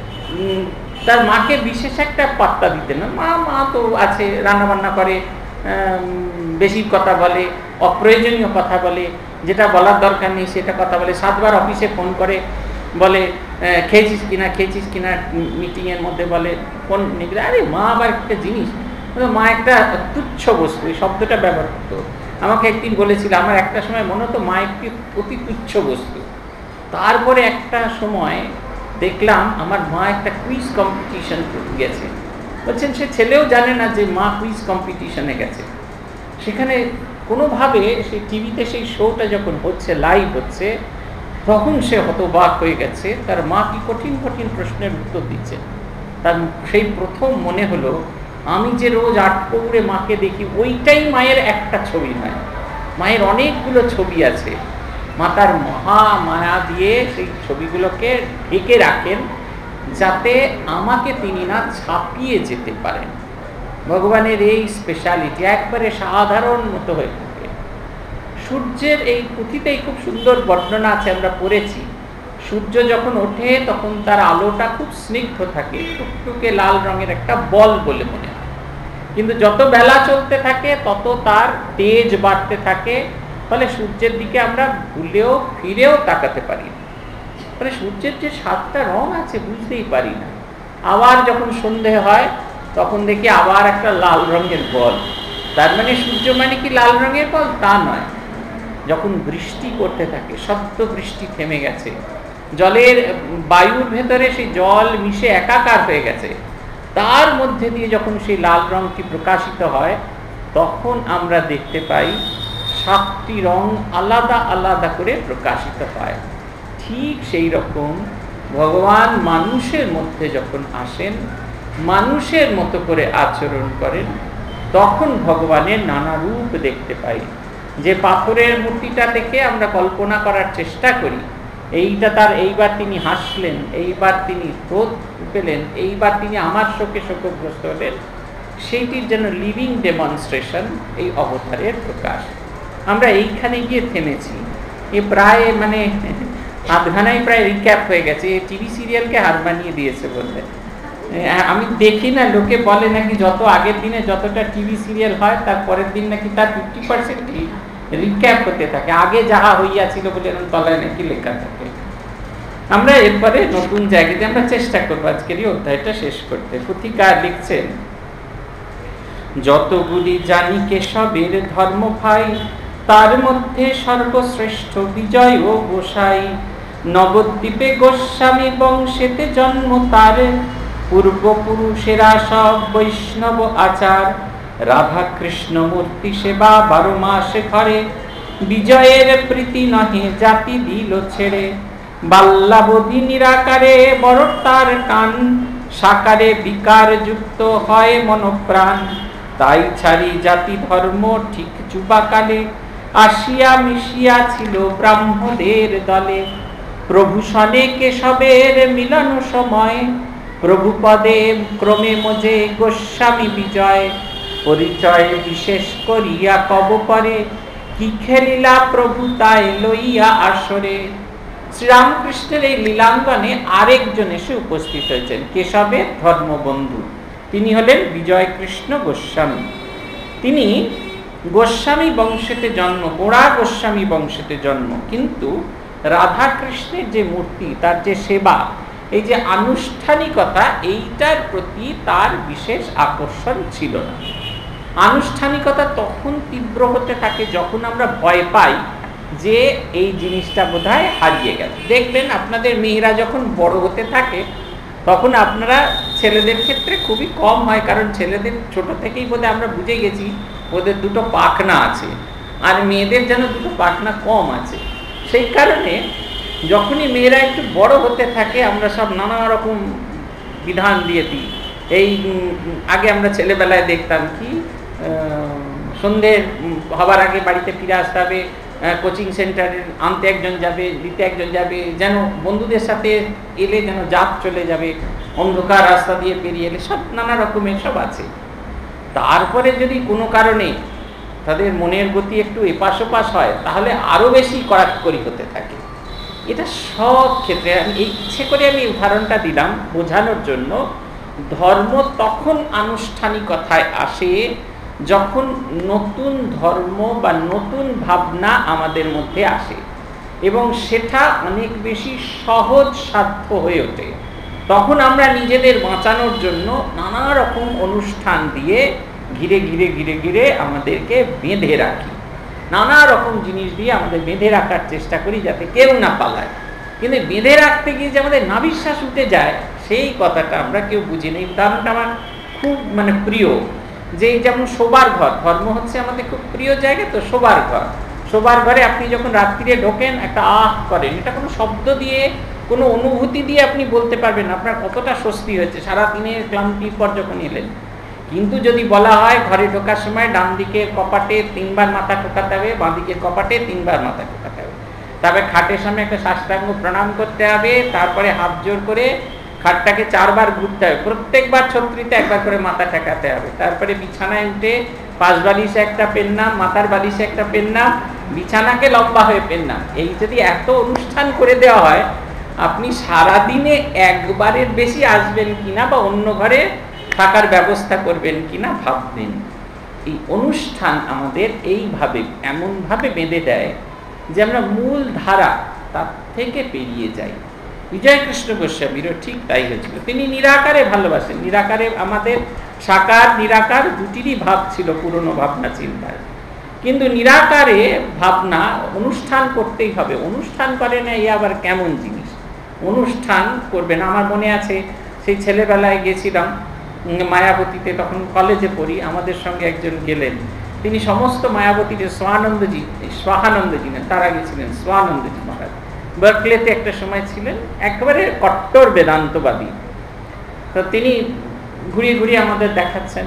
তার মাকে বিশেষ একটা পাত্তা দিতেন না। মা তো আছে, রান্নাবান্না করে, বেশি কথা বলে, অপ্রয়োজনীয় কথা বলে, যেটা বলার দরকার নেই সেটা কথা বলে, 7বার অফিসে ফোন করে, বলে খেয়েছিস কিনা মিটিংয়ের মধ্যে বলে কোন নিগ্রে, আরে মা আবার একটা জিনিস, মা একটা তুচ্ছ বস্তু, এই শব্দটা ব্যবহার করতো। আমাকে একদিন বলেছিল, আমার একটা সময় মনে হতো মা একটি অতি তুচ্ছ বস্তু। তারপরে একটা সময় দেখলাম আমার মা একটা কুইজ কম্পিটিশন গেছে, বলছেন সে ছেলেও জানে না যে মা কুইজ কম্পিটিশনে গেছে। সেখানে কোনোভাবে সেই টিভিতে সেই শোটা যখন হচ্ছে, লাইভ হচ্ছে, তখন সে হতবাক হয়ে গেছে, তার মা কি কঠিন কঠিন প্রশ্নের উত্তর দিচ্ছে। তার সেই প্রথম মনে হলো, আমি যে রোজ আটপৌরে মাকে দেখি ওইটাই মায়ের একটা ছবি নয়, মায়ের অনেকগুলো ছবি আছে। মা তার মহা মায়া দিয়ে সেই ছবিগুলোকে ঢেকে রাখেন, যাতে আমাকে তিনি না ছাপিয়ে যেতে পারেন। ভগবানের এই স্পেশালিটি একবারে সাধারণ মতো হয়ে থাকে। সূর্যের এই পুঁথিতেই খুব সুন্দর বর্ণনা আছে, আমরা পড়েছি। সূর্য যখন ওঠে তখন তার আলোটা খুব স্নিগ্ধ থাকে, টুকটুকে লাল রঙের একটা বল বলে মনে হয়, কিন্তু যত বেলা চলতে থাকে তত তার তেজ বাড়তে থাকে, ফলে সূর্যের দিকে আমরা ভুলেও ফিরেও তাকাতে পারি না। ফলে সূর্যের যে 7টা রং আছে বুঝতেই পারি না। আবার যখন সন্ধে হয় তখন দেখি আবার একটা লাল রঙের বল। তার মানে সূর্য মানে কি লাল রঙের বল? তা নয়। যখন বৃষ্টি করতে থাকে, সদ্য বৃষ্টি থেমে গেছে, জলের বায়ুর ভেতরে সেই জল মিশে একাকার হয়ে গেছে, তার মধ্যে দিয়ে যখন সেই লাল রঙটি প্রকাশিত হয়, তখন আমরা দেখতে পাই 7টি রং আলাদা আলাদা করে প্রকাশিত হয়। ঠিক সেই রকম ভগবান মানুষের মধ্যে যখন আসেন, মানুষের মতো করে আচরণ করেন, তখন ভগবানের নানা রূপ দেখতে পাই। যে পাথরের মূর্তিটা দেখে আমরা কল্পনা করার চেষ্টা করি, এইটা তার এইবার তিনি হাসলেন, এইবার তিনি ক্রোধ পেলেন, এইবার তিনি আমার শোকে শোকগ্রস্ত হলেন, সেইটির যেন লিভিং ডেমনস্ট্রেশন এই অবতারের প্রকাশ। আমরা এইখানে গিয়ে থেমেছি। এ প্রায় মানে আধঘানায় প্রায় রিক্যাপ হয়ে গেছে। এই টিভি সিরিয়ালকে হার মানিয়ে দিয়েছে বলতে। আমি দেখি না, লোকে বলে নাকি যত আগের দিনে যতটা টিভি সিরিয়াল হয় তার পরের দিন নাকি তার 50% রিক্যাপ হতে থাকে, আগে যাহা হইয়াছিল বলে এরকম তলায় নাকি লেখা থাকে। আমরা এরপরে নতুন জায়গাতে আমরা চেষ্টা করবো আজকের এই অধ্যায়টা শেষ করতে। পুথিকার লিখছেন, যতগুলি জানি কেশবের ধর্ম ভাই, তার মধ্যে সর্বশ্রেষ্ঠ বিজয় ও গোসাই। নবদ্বীপে গোস্বামী বংশেতে জন্ম তার, পূর্বপুরুষেরা সব বৈষ্ণব আচার। রাধাকৃষ্ণ মূর্তি সেবা 12 মাস ঘরে, বিজয়ের প্রীতি নহে জাতি দিল ছেড়ে। বাল্যাবধি নিরাকারে বড় তার টান, সাকারে বিকার যুক্ত হয় মনপ্রাণ। তাই ছাড়ি জাতি ধর্ম ঠিক যুবাকালে, আসিয়া মিশিয়া ছিল ব্রাহ্মণের দলে। প্রভু সনে কেশবের মিলন সময়, প্রভু পদে ক্রমে মজে গোস্বামী বিজয়। পরিচয় বিশেষ করিয়া কব পরে, কি খেলিলা প্রভু তাই লইয়া আসরে। শ্রীরামকৃষ্ণের এই লীলাঙ্গনে আরেকজন এসে উপস্থিত হয়েছেন, কেশবের ধর্মবন্ধু। তিনি হলেন বিজয় কৃষ্ণ গোস্বামী। তিনি গোস্বামী বংশেতে জন্ম, গোড়া গোস্বামী বংশেতে জন্ম, কিন্তু রাধাকৃষ্ণের যে মূর্তি, তার যে সেবা, এই যে আনুষ্ঠানিকতা, এইটার প্রতি তার বিশেষ আকর্ষণ ছিল না। আনুষ্ঠানিকতা তখন তীব্র হতে থাকে যখন আমরা ভয় পাই যে এই জিনিসটা বোধহয় হারিয়ে গেল। দেখবেন আপনাদের মেয়েরা যখন বড় হতে থাকে তখন আপনারা, ছেলেদের ক্ষেত্রে খুবই কম হয়, কারণ ছেলেদের ছোট থেকেই বোধহয় আমরা বুঝে গেছি ওদের 2টো পাখনা আছে, আর মেয়েদের যেন 2টো পাখনা কম আছে। সেই কারণে যখনই মেয়েরা একটু বড় হতে থাকে আমরা সব নানা রকম বিধান দিয়ে দিই। এই আগে আমরা ছেলেবেলায় দেখতাম কি, সন্ধে হবার আগে বাড়িতে ফিরে আসতে হবে, কোচিং সেন্টারে আনতে একজন যাবে, দিতে একজন যাবে, যেন বন্ধুদের সাথে এলে যেন জাত চলে যাবে, অন্ধকার রাস্তা দিয়ে পেরিয়ে এলে, সব নানা রকমের সব আছে। তারপরে যদি কোনো কারণে তাদের মনের গতি একটু এপাশ ওপাশ হয়, তাহলে আরো বেশি কড়াকড়ি হতে থাকে। এটা সব ক্ষেত্রে, আমি ইচ্ছে করে আমি উদাহরণটা দিলাম বোঝানোর জন্য। ধর্ম তখন আনুষ্ঠানিকতায় আসে যখন নতুন ধর্ম বা নতুন ভাবনা আমাদের মধ্যে আসে। এবং সেটা অনেক বেশি সহজ সাধ্য হয়ে ওঠে। তখন আমরা নিজেদের বাঁচানোর জন্য নানা রকম অনুষ্ঠান দিয়ে ঘিরে ঘিরে ঘিরে ঘিরে আমাদেরকে বেঁধে রাখি, নানা রকম জিনিস দিয়ে আমাদের বেঁধে রাখার চেষ্টা করি যাতে কেউ না পালায়। কিন্তু বেঁধে রাখতে গিয়ে যে আমাদের নাভিশ্বাস উঠে যায়, সেই কথাটা আমরা কেউ বুঝি না। এই উদাহরণটা আমার খুব প্রিয়, যে যেমন শোবার ঘর, ধর্ম হচ্ছে আমাদের খুব প্রিয় জায়গা। তো শোবার ঘর, শোবার ঘরে আপনি যখন রাত্রিরে ঢোকেন একটা আহ করেন, এটা কোনো শব্দ দিয়ে কোনো অনুভূতি দিয়ে আপনি বলতে পারবেন আপনার কতটা স্বস্তি হয়েছে সারাদিনের ক্লান্তির পর যখন এলেন। কিন্তু যদি বলা হয় ঘরে ঢোকার সময় ডান দিকের কপাটে 3 বার মাথা ঠোকাতে হবে, বাঁ দিকের কপাটে 3 বার মাথা ঠোকাতে হবে, তবে খাটের সামনে একটা সাষ্টাঙ্গ প্রণাম করতে হবে, তারপরে হাত জোর করে খাটটাকে 4 বার ঘুরতে হবে, প্রত্যেকবার ছত্রিতে 1 বার করে মাথা ঠেকাতে হবে, তারপরে বিছানায় উঠে 5 বালিশে একটা পেন্নাম, মাথার বালিশে একটা পেন্নাম, বিছানাকে লম্বা হয়ে পেন্নাম। এই যদি এত অনুষ্ঠান করে দেওয়া হয়, আপনি সারাদিনে একবারের বেশি আসবেন কিনা বা অন্য ঘরে থাকার ব্যবস্থা করবেন কিনা ভাববেন। এই অনুষ্ঠান আমাদের এইভাবে এমনভাবে বেঁধে দেয় যে আমরা মূল ধারা তার থেকে পেরিয়ে যাই। বিজয় কৃষ্ণ গোস্বামীরও ঠিক তাই হয়েছিল। তিনি নিরাকারে ভালোবাসেন। নিরাকারে আমাদের সাকার নিরাকার দুটিরই ভাব ছিল পুরনো ভাবনা চিন্তায়, কিন্তু নিরাকারে ভাবনা অনুষ্ঠান করতেই হবে। অনুষ্ঠান করে না, এই আবার কেমন জিনিস? অনুষ্ঠান করবেন। আমার মনে আছে সেই ছেলেবেলায় গেছিলাম মায়াবতীতে, তখন কলেজে পড়ি, আমাদের সঙ্গে একজন গেলেন, তিনি সমস্ত মায়াবতীতে স্বাহানন্দজি নেন, তারা গেছিলেন স্বানন্দজি মহারাজ। বার্কলেতে একটা সময় ছিলেন, একেবারে কট্টর বেদান্তবাদী। তো তিনি ঘুরিয়ে ঘুরিয়ে আমাদের দেখাচ্ছেন,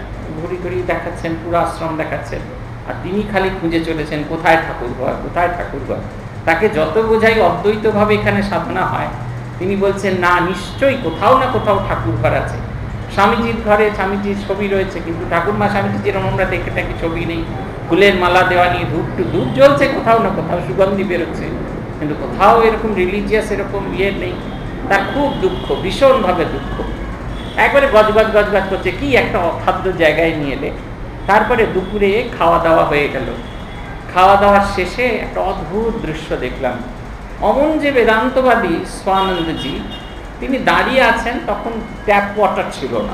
পুরো আশ্রম দেখাচ্ছেন, আর তিনি খালি খুঁজে চলেছেন কোথায় ঠাকুর ঘর, কোথায় ঠাকুর ঘর। তাকে যত বোঝাই অদ্বৈতভাবে এখানে সাধনা হয়, তিনি বলছেন না, নিশ্চয়ই কোথাও না কোথাও ঠাকুর ঘর আছে। স্বামীজির ঘরে স্বামীজির ছবি রয়েছে, কিন্তু ঠাকুরমা স্বামীজি যেরকম আমরা দেখে থাকি ছবি নেই। ফুলের মালা দেওয়া নিয়ে ধূপ জ্বলছে কোথাও না কোথাও, সুগন্ধি বেরোচ্ছে, কিন্তু কোথাও এরকম রিলিজিয়াস এরকম নেই। তার খুব দুঃখ, ভীষণভাবে দুঃখ, একবারে গজগজ করছে। কি একটা অখাদ্য জায়গায় নিয়ে এলে। তারপরে দুপুরে খাওয়া দাওয়া হয়ে গেল। খাওয়া দাওয়ার শেষে একটা অদ্ভুত দৃশ্য দেখলাম। অমন যে বেদান্তবাদী স্বানন্দজি, তিনি দাঁড়িয়ে আছেন, তখন ট্যাপ ওয়াটার ছিল না,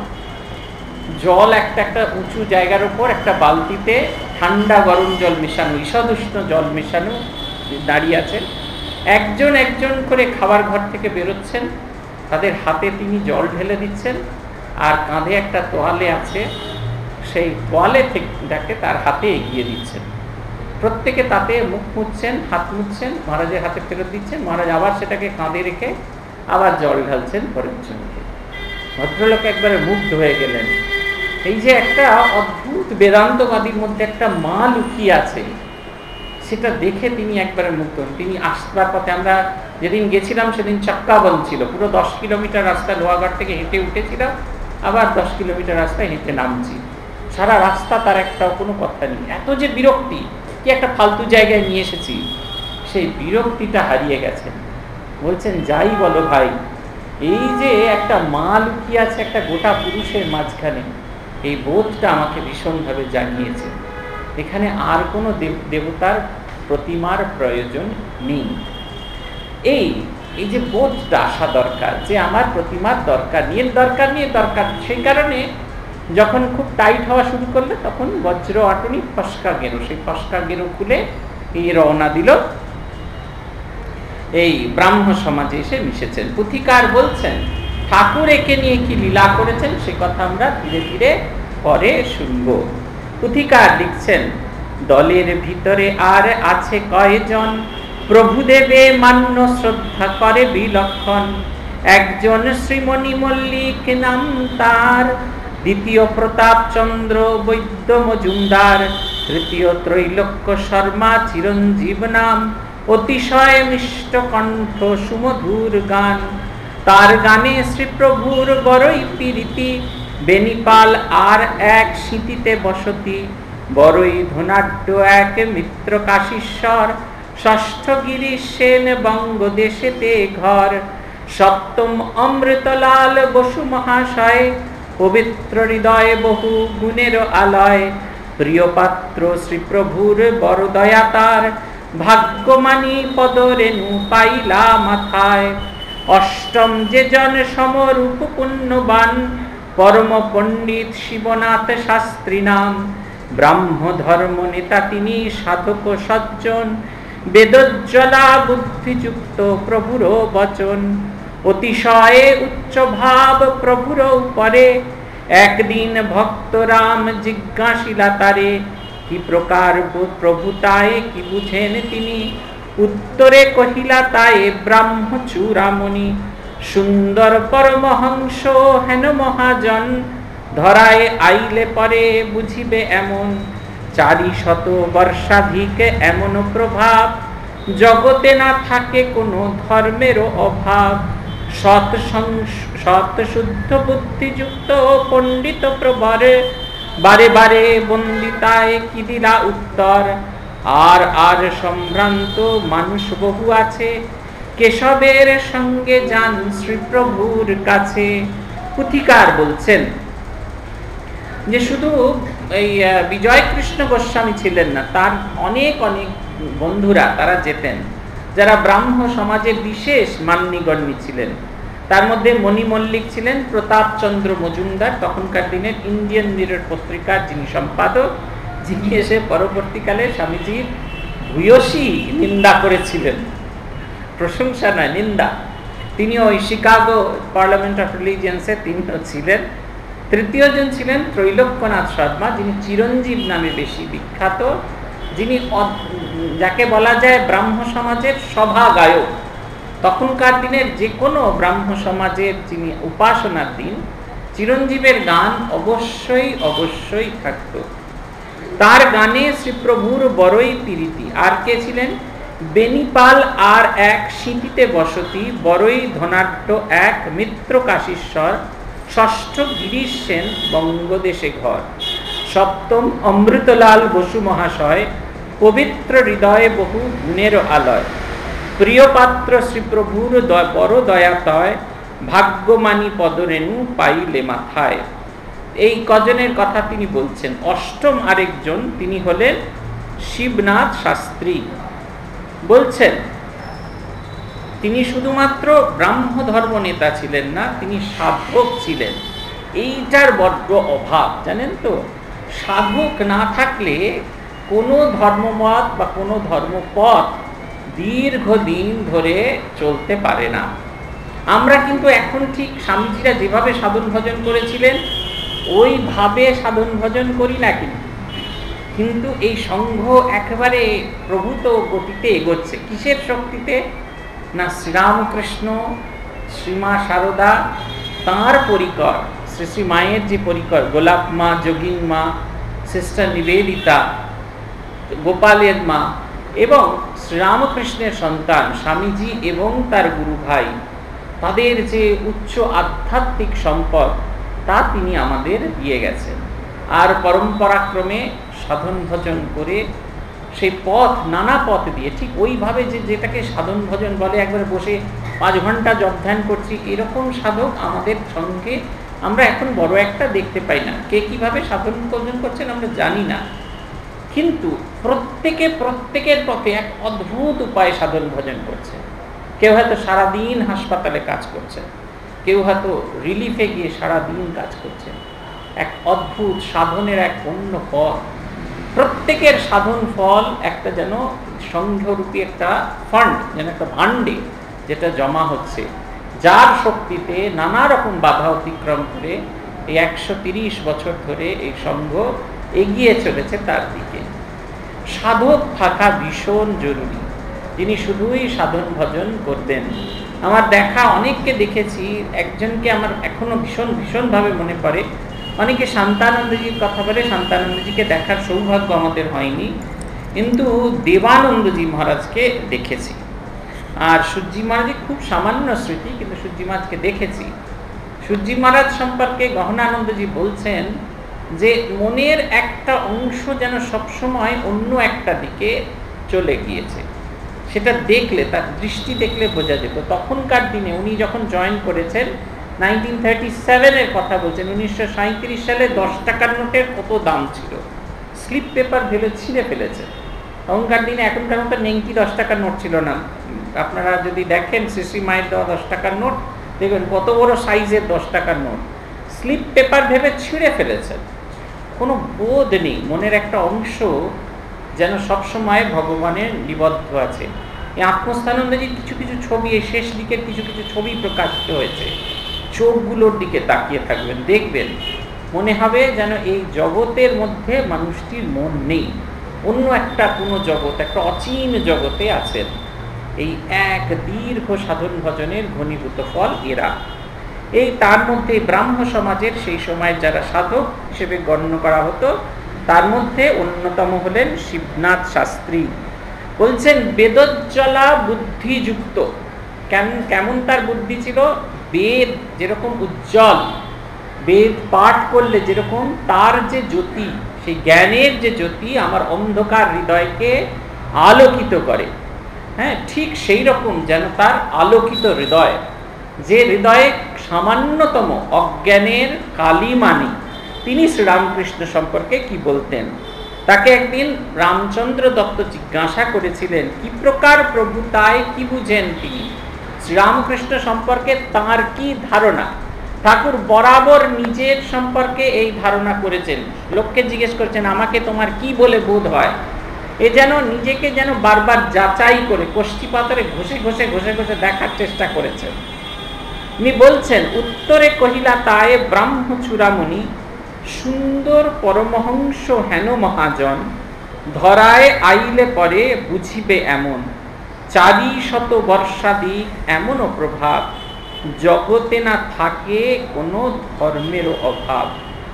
জল একটা উঁচু জায়গার উপর একটা বালতিতে ঠান্ডা গরম জল মেশানো, ঈষদুষ্ণ জল মেশানো দাঁড়িয়ে আছেন। একজন একজন করে খাবার ঘর থেকে বেরোচ্ছেন, তাদের হাতে তিনি জল ঢেলে দিচ্ছেন, আর কাঁধে একটা তোয়ালে আছে, সেই তোয়ালে থেকে তার হাতে এগিয়ে দিচ্ছেন। প্রত্যেকে তাতে মুখ মুছছেন, হাত মুছছেন, মহারাজের হাতে ফেরত দিচ্ছেন, মহারাজ আবার সেটাকে কাঁধে রেখে আবার জল ঢালছেন পরের জনকে। ভদ্রলোক একবারে মুগ্ধ হয়ে গেলেন। এই যে একটা অদ্ভুত বেদান্তবাদীর মধ্যে একটা মা লুকিয়ে আছে, সেটা দেখে তিনি একবারে মুগ্ধ। তিনি আসবার পথে, আমরা যেদিন গেছিলাম সেদিন চাক্কাবন ছিল, পুরো 10 কিলোমিটার রাস্তা লোহাগড় থেকে হেঁটে উঠেছিলাম, আবার 10 কিলোমিটার রাস্তায় হেঁটে নামছি। সারা রাস্তা তার একটাও কোনো কথা নেই। এত যে বিরক্তি, কি একটা ফালতু জায়গায় নিয়ে এসেছি, সেই বিরক্তিটা হারিয়ে গেছেন। বলছেন যাই বলো ভাই, এই যে একটা মা লুকিয়ে আছে একটা গোটা পুরুষের মাঝখানে, এই বোধটা আমাকে ভীষণভাবে জানিয়েছে। এখানে আর কোনো দেবতার প্রতিমার প্রয়োজন নেই। এই যে বোধটা আসা দরকার যে আমার প্রতিমার দরকার দরকার। সেই কারণে যখন খুব টাইট হওয়া শুরু করলে, তখন বজ্র আটনি ফসকা গেরো, সেই ফসকা গেরো খুলে এই রওনা দিল, এই ব্রাহ্ম সমাজে এসে মিশেছেন। পুথিকার বলছেন ঠাকুর একে নিয়ে কি লীলা করেছেন, সে কথা আমরা ধীরে ধীরে পরে শুনব। পুথিকার লিখছেন, দলের ভিতরে আর আছে কয়জন, প্রভুদেবে মান্য শ্রদ্ধা করে বিলক্ষণ। একজন শ্রীমণি মল্লিক নাম তার, দ্বিতীয় প্রতাপচন্দ্র বৈদ্য মজুমদার, তৃতীয় ত্রৈলোক্য শর্মা চিরঞ্জীব নাম। অতিশয় মিষ্ট কণ্ঠ সুমধুর গান, তার গানে শ্রীপ্রভুর বড়ই প্রীতি। বেনিপাল আর এক শীতিতে বসতি, বড়ই ধনাঢ্য এক মিত্র কাশীশ্বর। ষষ্ঠ গিরি সেন বঙ্গদেশেতে ঘর, সপ্তম অমৃতলাল বসু মহাশয়। পবিত্র হৃদয় বহু গুণের আলয়, প্রিয় পাত্র শ্রীপ্রভুর বড় দয়া তার। ভাগ্যমানি পদরেণু পাইলা মাথায়। অষ্টম যে জন সমরূপ পুণ্যবান, পরম পণ্ডিত শিবনাথ শাস্ত্রী নাম। ব্রাহ্ম ধর্ম নেতা তিনি, সাধক সজ্জন, বেদজ্জ্বলা বুদ্ধিযুক্ত প্রভুর বচন। অতিশয়ে উচ্চ ভাব প্রভুর উপরে, একদিন ভক্ত রাম জিজ্ঞাসিলা তারে, কি প্রকার প্রভুতায় কি বুঝেন তিনি। উত্তরে কহিলা তায়ে ব্রাহ্ম চূড়ামণি, সুন্দর পরমহংস হেন মহাজন, ধরায় আইলে পরে বুঝিবে এমন। 400 বর্ষাধিক এমন প্রভাব, জগতে না থাকে কোনো ধর্মের অভাব। সৎ শুদ্ধ বুদ্ধিযুক্ত পণ্ডিত প্রবরে, বারে বারে বন্দিতায় কি দিলা উত্তর। আর সম্ভ্রান্ত মানুষ বহু আছে, কেশবের সঙ্গে যান শ্রীপ্রভুর কাছে। পুথিকার বলছেন যে শুধু এই বিজয় কৃষ্ণ গোস্বামী ছিলেন না, তার অনেক অনেক বন্ধুরা তারা যেতেন, যারা ব্রাহ্ম সমাজে বিশেষ মান্যগণ্য ছিলেন। তার মধ্যে মণি মল্লিক ছিলেন প্রতাপচন্দ্র মজুমদার, তখনকার দিনের ইন্ডিয়ান মিরর পত্রিকার যিনি সম্পাদক, যিনি এসে পরবর্তীকালে স্বামীজির ভূয়সী নিন্দা করেছিলেন, প্রশংসা নয় নিন্দা। তিনি ওই শিকাগো পার্লামেন্ট অফ রিলিজিয়ন্সে তিনিও ছিলেন। তৃতীয় জন ছিলেন ত্রৈলোক্যনাথ শর্মা, যিনি চিরঞ্জীব নামে বেশি বিখ্যাত, যিনি যাকে বলা যায় ব্রাহ্ম সমাজের সভা গায়ক। তখনকার দিনের যে কোনো ব্রাহ্ম সমাজের যিনি উপাসনার দিন, চিরঞ্জীবের গান অবশ্যই অবশ্যই থাকত। তার গানে শ্রীপ্রভুর বড়ই প্রীতি। আর কে ছিলেন? বেনিপাল আর এক সিঁথিতে বসতি, বড়ই ধনাঢ্য এক মিত্র কাশীশ্বর। ষষ্ঠ গিরিশ সেন বঙ্গদেশে ঘর। সপ্তম অমৃতলাল বসু মহাশয়, পবিত্র হৃদয়ে বহু গুণের আলয়। প্রিয় পাত্র শ্রীপ্রভুর বড় দয়াতয়, ভাগ্যমানী পদরেণু পাইলে মাথায়। এই কজনের কথা তিনি বলছেন। অষ্টম আরেকজন, তিনি হলেন শিবনাথ শাস্ত্রী। বলছেন তিনি শুধুমাত্র ব্রাহ্ম ধর্ম নেতা ছিলেন না, তিনি সাধক ছিলেন। এইটার বড্ড অভাব, জানেন তো। সাধক না থাকলে কোনো ধর্মমত বা কোনো ধর্মপথ দীর্ঘদিন ধরে চলতে পারে না। আমরা কিন্তু এখন ঠিক স্বামীজিরা যেভাবে সাধন ভজন করেছিলেন ওইভাবে সাধন ভজন করি না, কিন্তু এই সংঘ একেবারে প্রভূত গতিতে এগোচ্ছে। কিসের শক্তিতে? না, শ্রীরামকৃষ্ণ, শ্রীমা শারদা, তাঁর পরিকর, শ্রী শ্রী মায়ের যে পরিকর, গোলাপ মা, যোগিন মা, সিস্টার নিবেদিতা, গোপালের মা, এবং শ্রীরামকৃষ্ণের সন্তান স্বামীজি এবং তার গুরু ভাই, তাদের যে উচ্চ আধ্যাত্মিক সম্পদ তা তিনি আমাদের দিয়ে গেছেন। আর পরম্পরাক্রমে সাধন ভজন করে সেই পথ, নানা পথ দিয়ে, ঠিক ওইভাবে যেটাকে সাধন ভজন বলে, একবারে বসে 5 ঘন্টা জপ ধ্যান করছি, এরকম সাধক আমাদের সঙ্গে আমরা এখন বড় একটা দেখতে পাই না। কে কিভাবে সাধন ভজন করছেন আমরা জানি না, কিন্তু প্রত্যেকের পথে এক অদ্ভুত উপায়ে সাধন ভজন করছে। কেউ হয়তো সারাদিন হাসপাতালে কাজ করছে, কেউ হয়তো রিলিফে গিয়ে সারাদিন কাজ করছে। এক অদ্ভুত সাধনের এক অন্য পথ। প্রত্যেকের সাধন ফল একটা যেন সংঘরূপী একটা ফান্ড, যেন একটা ভান্ডে যেটা জমা হচ্ছে, যার শক্তিতে নানা রকম বাধা অতিক্রম করে এই 130 বছর ধরে এই সংঘ এগিয়ে চলেছে তার দিকে। সাধক থাকা ভীষণ জরুরি, যিনি শুধুই সাধন ভজন করবেন। আমার দেখা অনেককে দেখেছি, একজনকে আমার এখনো ভীষণভাবে মনে পড়ে। অনেকে শান্তানন্দজির কথা বলে, শান্তানন্দজিকে দেখার সৌভাগ্য আমাদের হয়নি, কিন্তু দেবানন্দজি মহারাজকে দেখেছি। আর সূর্যি মহারাজের খুব সামান্য স্মৃতি, কিন্তু সূর্যি মহারাজকে দেখেছি। সূর্যি মহারাজ সম্পর্কে গহনানন্দজি বলছেন যে মনের একটা অংশ যেন সবসময় অন্য একটা দিকে চলে গিয়েছে, সেটা দেখলে, তার দৃষ্টি দেখলে বোঝা যেত। তখনকার দিনে উনি যখন জয়েন করেছেন 1937-এর কথা বলছেন, 1937 সালে 10 টাকার নোটের কত দাম ছিল, স্লিপ পেপার ভেবে ছিঁড়ে ফেলেছে। তখনকার দিনে এখনকার মতো নেংটি 10 টাকার নোট ছিল না। আপনারা যদি দেখেন শ্রী মায়ের দেওয়া 10 টাকার নোট, দেখবেন কত বড় সাইজের 10 টাকার নোট, স্লিপ পেপার ভেবে ছিঁড়ে ফেলেছেন। কোনো বোধ নেই, মনের একটা অংশ যেন সবসময় ভগবানের নিবদ্ধ আছে। এই আত্মস্থানন্দজির কিছু কিছু ছবি, এই শেষ দিকের কিছু কিছু ছবি প্রকাশিত হয়েছে, চোখগুলোর দিকে তাকিয়ে থাকবেন, দেখবেন মনে হবে যেন এই জগতের মধ্যে মানুষটির মন নেই, অন্য একটা কোনো জগৎ, একটা অচিন জগতে আছেন। এই এক দীর্ঘ সাধন ভজনের ঘনীভূত ফল এরা। এই তার মধ্যে ব্রাহ্ম সমাজের সেই সময়ের যারা সাধক হিসেবে গণ্য করা হতো, তার মধ্যে অন্যতম হলেন শিবনাথ শাস্ত্রী। বলছেন বেদজ্জ্বলা বুদ্ধিযুক্ত। কেমন তার বুদ্ধি ছিল? বেদ যেরকম উজ্জ্বল, বেদ পাঠ করলে যেরকম তার যে জ্যোতি, সেই জ্ঞানের যে জ্যোতি আমার অন্ধকার হৃদয়কে আলোকিত করে, হ্যাঁ, ঠিক সেই রকম যেন তার আলোকিত হৃদয়, যে হৃদয়ে সামান্যতম অজ্ঞানের কালিমা নেই। তিনি শ্রীরামকৃষ্ণ সম্পর্কে কি বলতেন? তাকে একদিন রামচন্দ্র দত্ত জিজ্ঞাসা করেছিলেন, কি প্রকার প্রভু তাই কি বুঝেন তিনি, শ্রীরামকৃষ্ণ সম্পর্কে তাঁর কি ধারণা? ঠাকুর বরাবর নিজের সম্পর্কে এই ধারণা করেছেন। লোককে জিজ্ঞেস করছেন, আমাকে তোমার কি বলে বোধ হয়? এ যেন নিজেকে যেন বারবার যাচাই করে কষ্টি পাথরে ঘষে ঘষে ঘষে ঘষে দেখার চেষ্টা করেছেন। উনি বলছেন, উত্তরে কহিলা তায়ে ব্রাহ্ম চূড়ামণি, সুন্দর পরমহংস হেন মহাজন, ধরায় আইলে পরে বুঝিবে এমন, 400 বর্ষাদিক এমনও প্রভাব, জগতে না থাকে কোনো ধর্মেরও অভাব।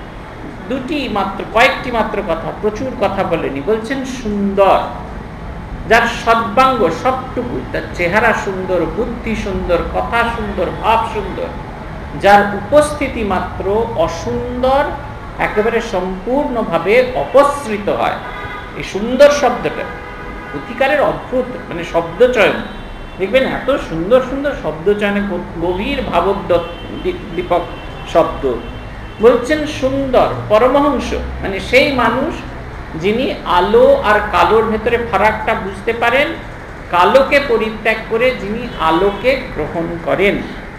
কয়েকটি মাত্র কথা, প্রচুর কথা বলেনি। বলছেন সুন্দর, যার সর্বাঙ্গ সবটুকু, তার চেহারা সুন্দর, বুদ্ধি সুন্দর, কথা সুন্দর, ভাব সুন্দর, যার উপস্থিতি মাত্র অসুন্দর একেবারে সম্পূর্ণভাবে অপসৃত হয়। এই সুন্দর শব্দটা অধিকারের অদ্ভুত শব্দচয়ন, দেখবেন এত সুন্দর সুন্দর শব্দচয়নে গভীর ভাবোদ্দীপক শব্দ। বলছেন সুন্দর পরমহংস, সেই মানুষ যিনি আলো আর কালোর ভেতরে ফারাকটা বুঝতে পারেন, কালোকে পরিত্যাগ করে যিনি আলোকে গ্রহণ করেন।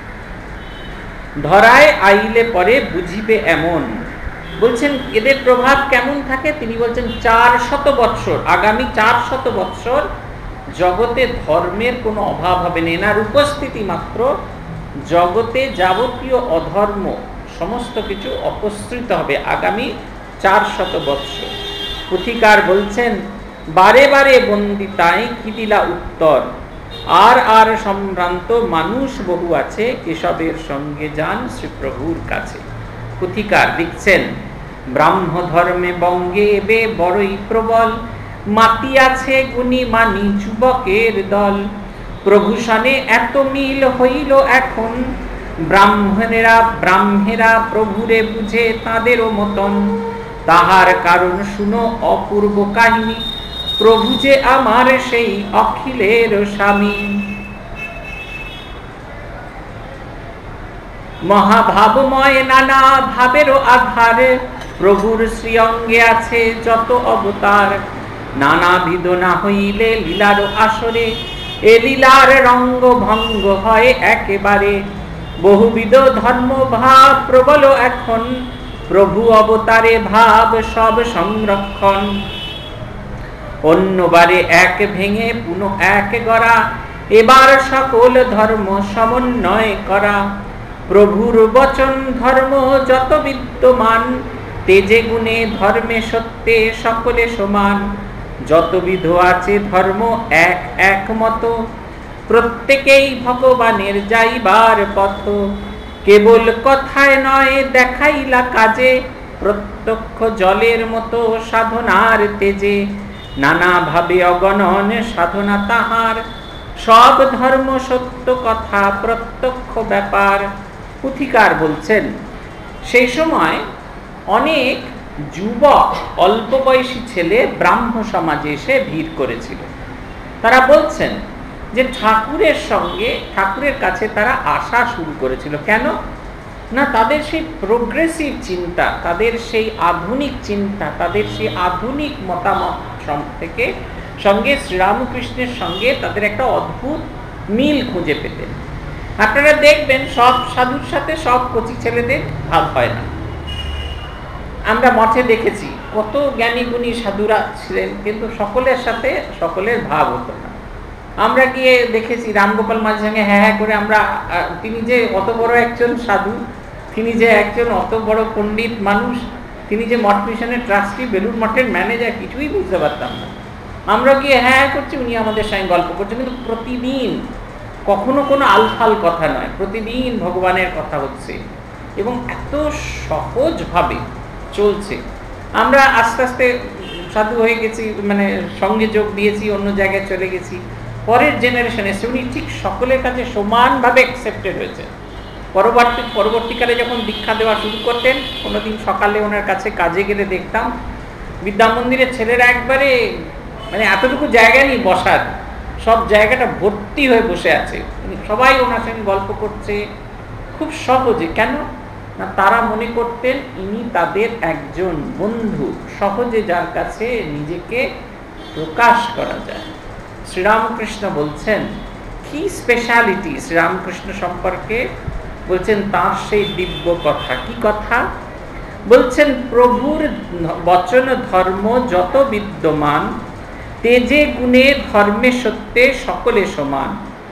ধরায় আইলে পরে বুঝিবে এমন। বলছেন এদের প্রভাব কেমন থাকে? তিনি বলছেন 400 বৎসর, আগামী 400 বৎসর জগতে ধর্মের কোনো অভাব হবে না। এনার উপস্থিতি মাত্র জগতে যাবতীয় অধর্ম সমস্ত কিছু অপসৃত হবে আগামী 400 বৎসর। পুথিকার বলছেন, বারে বারে বন্দিতায় কি দিলা উত্তর, আর সম্ভ্রান্ত মানুষ বহু আছে, এসবের সঙ্গে যান শ্রীপ্রভুর কাছে। পুথিকার লিখছেন, ব্রাহ্ম ধর্মে বঙ্গে এবে বড়ই প্রবল, মাতিয়াছে গুণী মানি যুবকের দল, প্রভূষণে এত মিল হইল এখন, ব্রাহ্মেরা প্রভুরে বুঝে তাদেরও মতন, তাহার কারণ শুনো অপূর্ব কাহিনী, প্রভু যে আমার সেই অখিলের স্বামী। মহাভাবময় নানা ভাবেরও আধারে, প্রভুর শ্রীঅঙ্গে আছে যত অবতার, নানাবিধ না হইলে লীলার আসরে, এ লীলার রঙ্গ ভঙ্গ হয় একেবারে, বহুবিধ ধর্ম ভাব প্রবল এখন, প্রভু অবতারে ভাব সব সংরক্ষণ, অন্যবারে এক ভেঙে পুনঃ এক গড়া, এবার সকল ধর্ম সমন্বয় করা, প্রভুর বচন ধর্ম যত বিদ্যমান, তেজে গুণে ধর্মে সত্যে সকলে সমান, যতবিধ আছে ধর্ম এক একমত, প্রত্যেকেই ভগবানের যাইবার পথ, কেবল কথায় নয় দেখাইলা কাজে, প্রত্যক্ষ জলের মতো সাধনার তেজে, নানা ভাবে অগণন সাধনা তাহার, সব ধর্ম সত্য কথা প্রত্যক্ষ ব্যাপার। পুথিকার বলছেন, সেই সময় অনেক যুবক অল্প বয়সী ছেলে ব্রাহ্ম সমাজে এসে ভিড় করেছিল। তারা বলছেন যে ঠাকুরের কাছে তারা আসা শুরু করেছিল। কেন না, তাদের সেই প্রোগ্রেসিভ চিন্তা, তাদের সেই আধুনিক চিন্তা, তাদের সেই আধুনিক মতামত থেকে সঙ্গে শ্রীরামকৃষ্ণের সঙ্গে তাদের একটা অদ্ভুত মিল খুঁজে পেতেন। আপনারা দেখবেন সব সাধুর সাথে সব কচি ছেলেদের ভাব হয় না। আমরা মঠে দেখেছি কত জ্ঞানী গুণী সাধুরা ছিলেন, কিন্তু সকলের সাথে সকলের ভাব হতো না। আমরা গিয়ে দেখেছি রামগোপাল মাঝের সঙ্গে হ্যাঁ হ্যাঁ করে আমরা, তিনি যে অত বড় একজন সাধু, তিনি যে একজন অত বড় পণ্ডিত মানুষ, তিনি যে মঠ মিশনের ট্রাস্টি, বেলুড় মঠের ম্যানেজার, কিছুই বুঝতে পারতাম না। আমরা গিয়ে হ্যাঁ হ্যাঁ করছি, উনি আমাদের সঙ্গে গল্প করছেন, কিন্তু প্রতিদিন কখনো কোনো আলফাল কথা নয়, প্রতিদিন ভগবানের কথা হচ্ছে এবং এত সহজভাবে চলছে। আমরা আস্তে আস্তে সাধু হয়ে গেছি, মানে সঙ্গে যোগ দিয়েছি, অন্য জায়গায় চলে গেছি। পরের জেনারেশন এসে উনি ঠিক সকলের কাছে সমানভাবে অ্যাকসেপ্টেড হয়েছে। পরবর্তীকালে যখন দীক্ষা দেওয়া শুরু করতেন, কোনোদিন সকালে ওনার কাছে কাজে গেলে দেখতাম বিদ্যা মন্দিরের ছেলেরা একবারে মানে এতটুকু জায়গা নেই বসার, সব জায়গাটা ভর্তি হয়ে বসে আছে, সবাই ওনার সঙ্গে গল্প করছে খুব সহজে। কেন না, তারা মনে করতেন ইনি তাদের একজন বন্ধু, সহজে যার কাছে নিজেকে প্রকাশ করা যায়। শ্রীরামকৃষ্ণ বলছেন কি স্পেশালিটি শ্রীরামকৃষ্ণ সম্পর্কে, বলছেন তার সেই দিব্য কথা। কি কথা বলছেন? প্রভুর বচন ধর্ম যত বিদ্যমান, তেজে গুণে ধর্মে সত্যে সকলে সমান,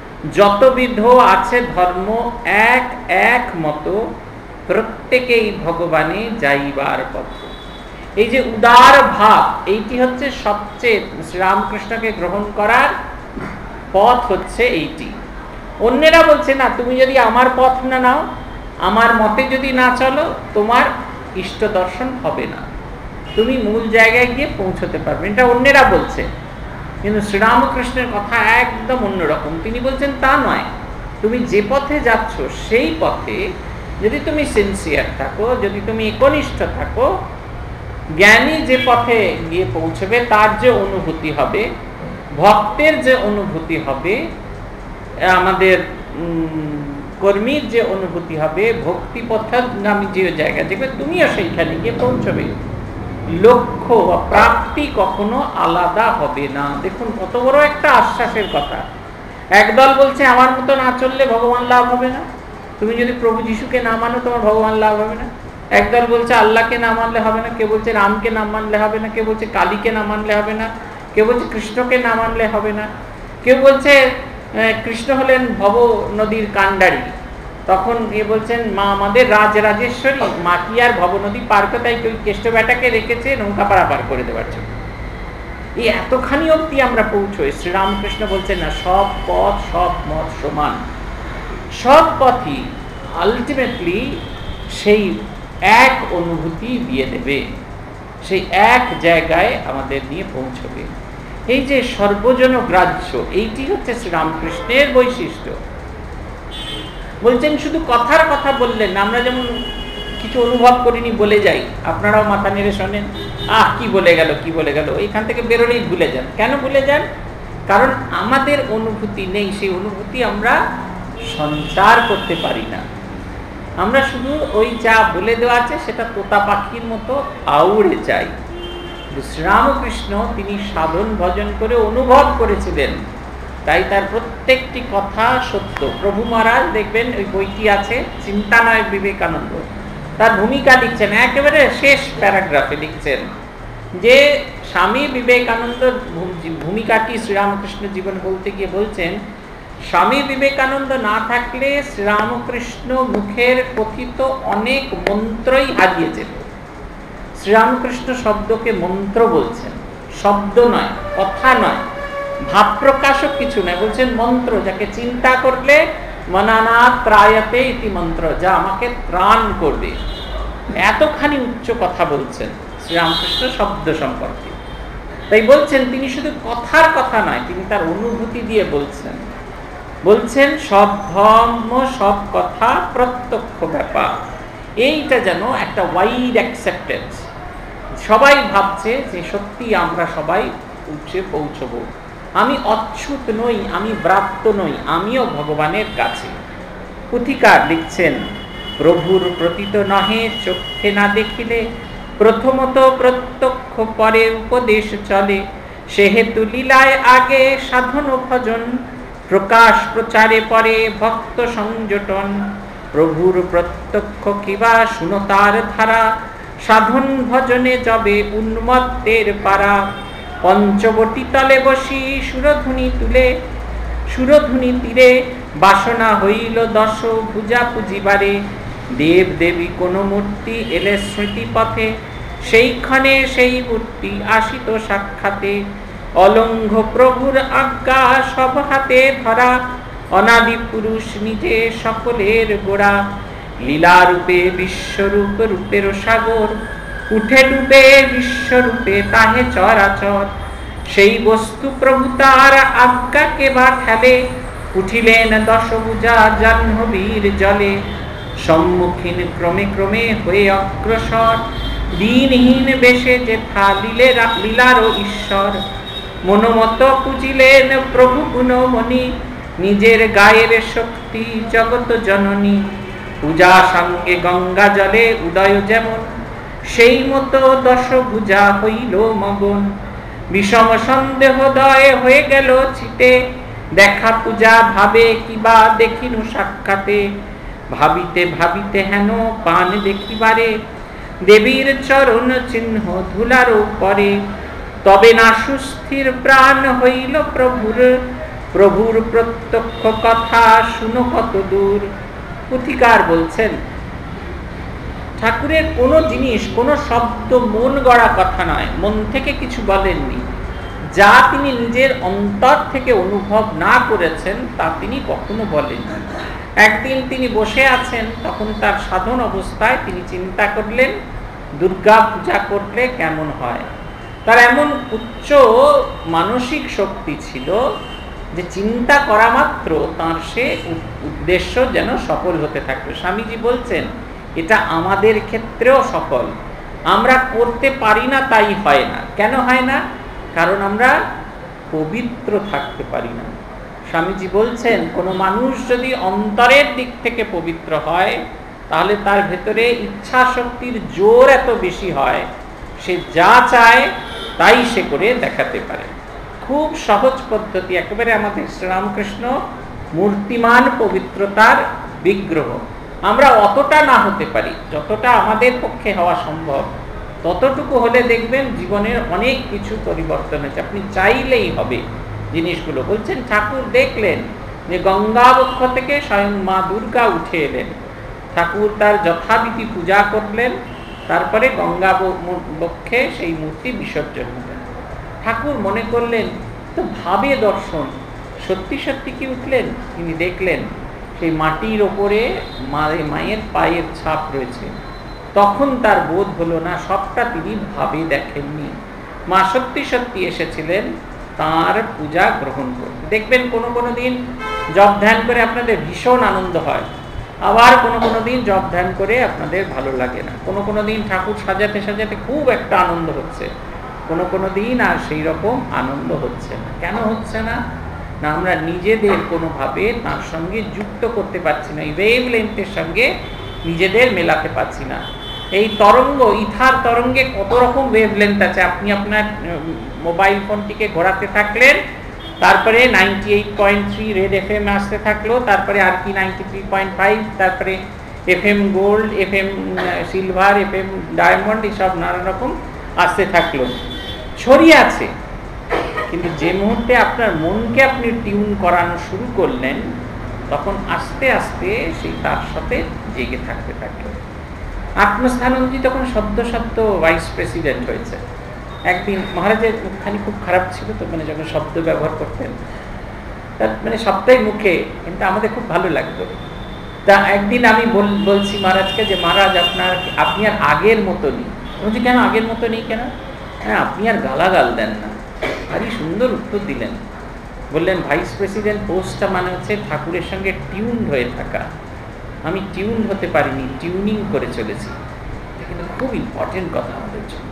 যতবিধ আছে ধর্ম এক এক মতো, প্রত্যেকেই ভগবানে যাইবার পথ। এই যে উদার ভাব, এইটি হচ্ছে সবচেয়ে শ্রীরামকৃষ্ণকে গ্রহণ করার পথ হচ্ছে এইটি। অন্যেরা বলছে না, তুমি যদি আমার পথ না নাও, আমার মতে যদি না চলো, তোমার ইষ্ট দর্শন হবে না, তুমি মূল জায়গায় গিয়ে পৌঁছতে পারবে, এটা অন্যেরা বলছে। কিন্তু শ্রীরামকৃষ্ণের কথা একদম অন্যরকম। তিনি বলছেন তা নয়, তুমি যে পথে যাচ্ছ সেই পথে যদি তুমি সিনসিয়ার থাকো, যদি তুমি একনিষ্ঠ থাকো, জ্ঞানী যে পথে গিয়ে পৌঁছবে তার যে অনুভূতি হবে, ভক্তের যে অনুভূতি হবে, আমাদের কর্মীর যে অনুভূতি হবে, ভক্তি পথগামী যে জায়গা দেখবে, তুমিও সেইখানে গিয়ে পৌঁছবে। লক্ষ্য বা প্রাপ্তি কখনো আলাদা হবে না। দেখুন কত বড় একটা আশ্বাসের কথা। একদল বলছে আমার মতো না চললে ভগবান লাভ হবে না, তুমি যদি প্রভু যিশুকে না মানো তোমার ভগবান লাভ হবে না। একদল বলছে আল্লাহকে না মানলে হবে না, কেউ বলছে রামকে না মানলে হবে না, কেউ বলছে কালীকে না মানলে হবে না, কেউ বলছে কৃষ্ণকে না মানলে হবে না, কেউ বলছে কৃষ্ণ হলেন ভব নদীর কাণ্ডারি, তখন বলছেন মা আমাদের রাজরাজেশ্বরী, মা কি আর ভব নদী পার করে, তাই ওই কেষ্ট বেটাকে রেখেছে নৌকা পারাপার করে দেওয়ার জন্য। এই এতখানি অবধি আমরা পৌঁছই। শ্রীরামকৃষ্ণ বলছেন না, সব পথ সব মত সমান, সব পথই আলটিমেটলি সেই এক অনুভূতি দিয়ে দেবে, সেই এক জায়গায় আমাদের নিয়ে পৌঁছবে। এই যে সর্বজন গ্রাহ্য, এইটি হচ্ছে শ্রীরামকৃষ্ণের বৈশিষ্ট্য। বলছেন শুধু কথার কথা বললেন না, আমরা যেমন কিছু অনুভব করিনি বলে যাই, আপনারাও মাথা নেড়ে শোনেন, কি বলে গেল কি বলে গেল, এইখান থেকে বেরোলেই ভুলে যান। কেন ভুলে যান? কারণ আমাদের অনুভূতি নেই, সেই অনুভূতি আমরা সঞ্চার করতে পারি না। আমরা শুধু ওই যা বলে দেওয়া আছে সেটা তোতা পাখির মতো আউড়ে যাই। শ্রীরামকৃষ্ণ তিনি সাধন ভজন করে অনুভব করেছিলেন, তাই তার প্রত্যেকটি কথা সত্য। প্রভু মহারাজ দেখবেন ওই বইটি আছে চিন্তানয় বিবেকানন্দ, তার ভূমিকা লিখছেন, একেবারে শেষ প্যারাগ্রাফে লিখছেন যে স্বামী বিবেকানন্দ ভূমিকাটি শ্রীরামকৃষ্ণ জীবন বলতে গিয়ে বলছেন, স্বামী বিবেকানন্দ না থাকলে শ্রীরামকৃষ্ণ মুখের কথিত অনেক মন্ত্রই হারিয়ে যেত। শ্রীরামকৃষ্ণ শব্দকে মন্ত্র বলছেন, শব্দ নয়, কথা নয়, ভাব প্রকাশক কিছু নয়, বলছেন মন্ত্র, যাকে চিন্তা করলে মনানা ত্রায়তে ইতি মন্ত্র, যা আমাকে ত্রাণ করবে। এতখানি উচ্চ কথা বলছেন শ্রীরামকৃষ্ণ শব্দ সম্পর্কে। তাই বলছেন তিনি শুধু কথার কথা নয়, তিনি তার অনুভূতি দিয়ে বলছেন। বলছেন সব ধর্ম সব কথা প্রত্যক্ষ ব্যাপার, এইটা যেন একটা ওয়াইড অ্যাকসেপ্টেন্স। সবাই ভাবছে যে সত্যি আমরা সবাই উঠে পৌঁছবো, আমি অচ্যুত নই, আমি ব্রাত্য নই, আমিও ভগবানের কাছে। পুথিকার লিখছেন, প্রভুর প্রতীত নহে চক্ষে না দেখিলে, প্রথমত প্রত্যক্ষ পরে উপদেশ চলে, সেহেতু লীলায় আগে সাধন ও ভজন, প্রকাশ প্রচারে পরে ভক্ত সংযোটন। প্রভুর প্রত্যক্ষ কিবা শুনো তার ধারা, সাধন ভজনে যবে উন্মত্তের পারা। পঞ্চবটী তলে বসি সুরধুনি তুলে, সুরধুনি তীরে বাসনা হইল দশ ভুজা পুজিবারে। দেব দেবী কোন মূর্তি এলে স্মৃতি পথে, সেইখানে সেই মূর্তি আসিত সাক্ষাতে। অলঙ্ঘ প্রভুর আজ্ঞা সব হাতে ধরা, অনাদি পুরুষ নিজে সকলের গোড়া। লীলারূপে বিশ্বরূপ রূপের সাগর, উঠে ডুবে বিশ্বরূপে তাহে চরাচর। সেই বস্তু প্রভু তার আজ্ঞাকে বা ঠেলে, উঠিলেন দশভুজা জাহ্নবীর জলে। সম্মুখীন ক্রমে ক্রমে হয়ে অগ্রসর, দিনহীন বেশে যেথা লীলারও ঈশ্বর। মনোমত পুজিলেন প্রভু গুণমণি, নিজের গায়ের শক্তি জগত জননী। পূজা সঙ্গে গঙ্গা জলে উদয় যেমন, সেই মতো দশভুজা হইল মগন। বিষম সন্দেহ দয় হয়ে গেল চিতে, দেখা পূজা ভাবে কিবা দেখিনু সাক্ষাতে। ভাবিতে ভাবিতে হেন পান দেখিবারে, দেবীর চরণ চিহ্ন ধুলারও পরে। তবে না সুস্থির প্রাণ হইল প্রভুর, প্রভুর প্রত্যক্ষ কথা শুনো কত দূর। পুথিকার বলছেন, ঠাকুরের কোনো জিনিস, কোনো শব্দ মন গড়া কথা নয়, মন থেকে কিছু বলেননি। যা তিনি নিজের অন্তর থেকে অনুভব না করেছেন তা তিনি কখনো বলেননি। একদিন তিনি বসে আছেন, তখন তার সাধন অবস্থায় তিনি চিন্তা করলেন দুর্গা পূজা করলে কেমন হয়। তার এমন উচ্চ মানসিক শক্তি ছিল যে চিন্তা করা মাত্র তার সে উদ্দেশ্য যেন সফল হতে থাকবে। স্বামীজি বলছেন এটা আমাদের ক্ষেত্রেও সফল। আমরা করতে পারি না তাই হয় না। কেন হয় না? কারণ আমরা পবিত্র থাকতে পারি না। স্বামীজি বলছেন কোনো মানুষ যদি অন্তরের দিক থেকে পবিত্র হয়, তাহলে তার ভেতরে ইচ্ছা শক্তির জোর এত বেশি হয়, সে যা চায় তাই সে করে দেখাতে পারে। খুব সহজ পদ্ধতি, একেবারে আমাদের শ্রীরামকৃষ্ণ মূর্তিমান পবিত্রতার বিগ্রহ। আমরা অতটা না হতে পারি, যতটা আমাদের পক্ষে হওয়া সম্ভব ততটুকু হলে দেখবেন জীবনের অনেক কিছু পরিবর্তন হয়েছে। আপনি চাইলেই হবে জিনিসগুলো। বলছেন ঠাকুর দেখলেন যে গঙ্গাবক্ষ থেকে স্বয়ং মা দুর্গা উঠে এলেন, ঠাকুর তার যথাবিধি পূজা করলেন, তারপরে গঙ্গা বক্ষে সেই মূর্তি বিসর্জন হলেন। ঠাকুর মনে করলেন তো ভাবে দর্শন, সত্যি সত্যি কি উঠলেন? তিনি দেখলেন সেই মাটির ওপরে মায়ের পায়ের ছাপ রয়েছে। তখন তার বোধ হলো না সবটা তিনি ভাবে দেখেননি, মা সত্যি সত্যি এসেছিলেন তার পূজা গ্রহণ করতে। দেখবেন কোনো কোনো দিন জপ ধ্যান করে আপনাদের ভীষণ আনন্দ হয়, আবার কোনো কোনো দিন জপ ধ্যান করে আপনাদের ভালো লাগে না। কোনো কোনো দিন ঠাকুর সাজাতে সাজাতে খুব একটা আনন্দ হচ্ছে, কোনো কোনো দিন আর সেই রকম আনন্দ হচ্ছে না। কেন হচ্ছে না? না আমরা নিজেদের কোনোভাবে তার সঙ্গে যুক্ত করতে পারছি না, এই ওয়েভ লেন্থের সঙ্গে নিজেদের মেলাতে পারছি না। এই তরঙ্গ, ইথার তরঙ্গে কত রকম ওয়েভ লেন্থ আছে। আপনি আপনার মোবাইল ফোনটিকে ঘোরাতে থাকলেন, তারপরে 98.3 রেড FM আসতে থাকলো, তারপরে আর কি 93.5, তারপরে FM gold, FM silver, FM diamond, এসব নানা রকম আসতে থাকলো, ছড়িয়ে আছে। কিন্তু যে মুহূর্তে আপনার মনকে আপনি টিউন করানো শুরু করলেন, তখন আস্তে আস্তে সেই তার সাথে জেগে থাকতে থাকলো। আত্মস্থানন্দী তখন সদ্য সদ্য ভাইস প্রেসিডেন্ট হয়েছে। একদিন মহারাজের মুখখানি খুব খারাপ ছিল, তো মানে যখন শব্দ ব্যবহার করতেন তার মানে সবটাই মুখে, কিন্তু আমাদের খুব ভালো লাগতো। তা একদিন আমি বলছি মহারাজকে যে মহারাজ আপনি আর আগের মতো নেই। বলছি কেন আগের মতো নেই কেন? হ্যাঁ, আপনি আর গালাগাল দেন না। ভারী সুন্দর উত্তর দিলেন। বললেন ভাইস প্রেসিডেন্ট পোস্টটা মানে হচ্ছে ঠাকুরের সঙ্গে টিউন হয়ে থাকা। আমি টিউন হতে পারিনি, টিউনিং করে চলেছি। এটা কিন্তু খুব ইম্পর্টেন্ট কথা আমাদের জন্য।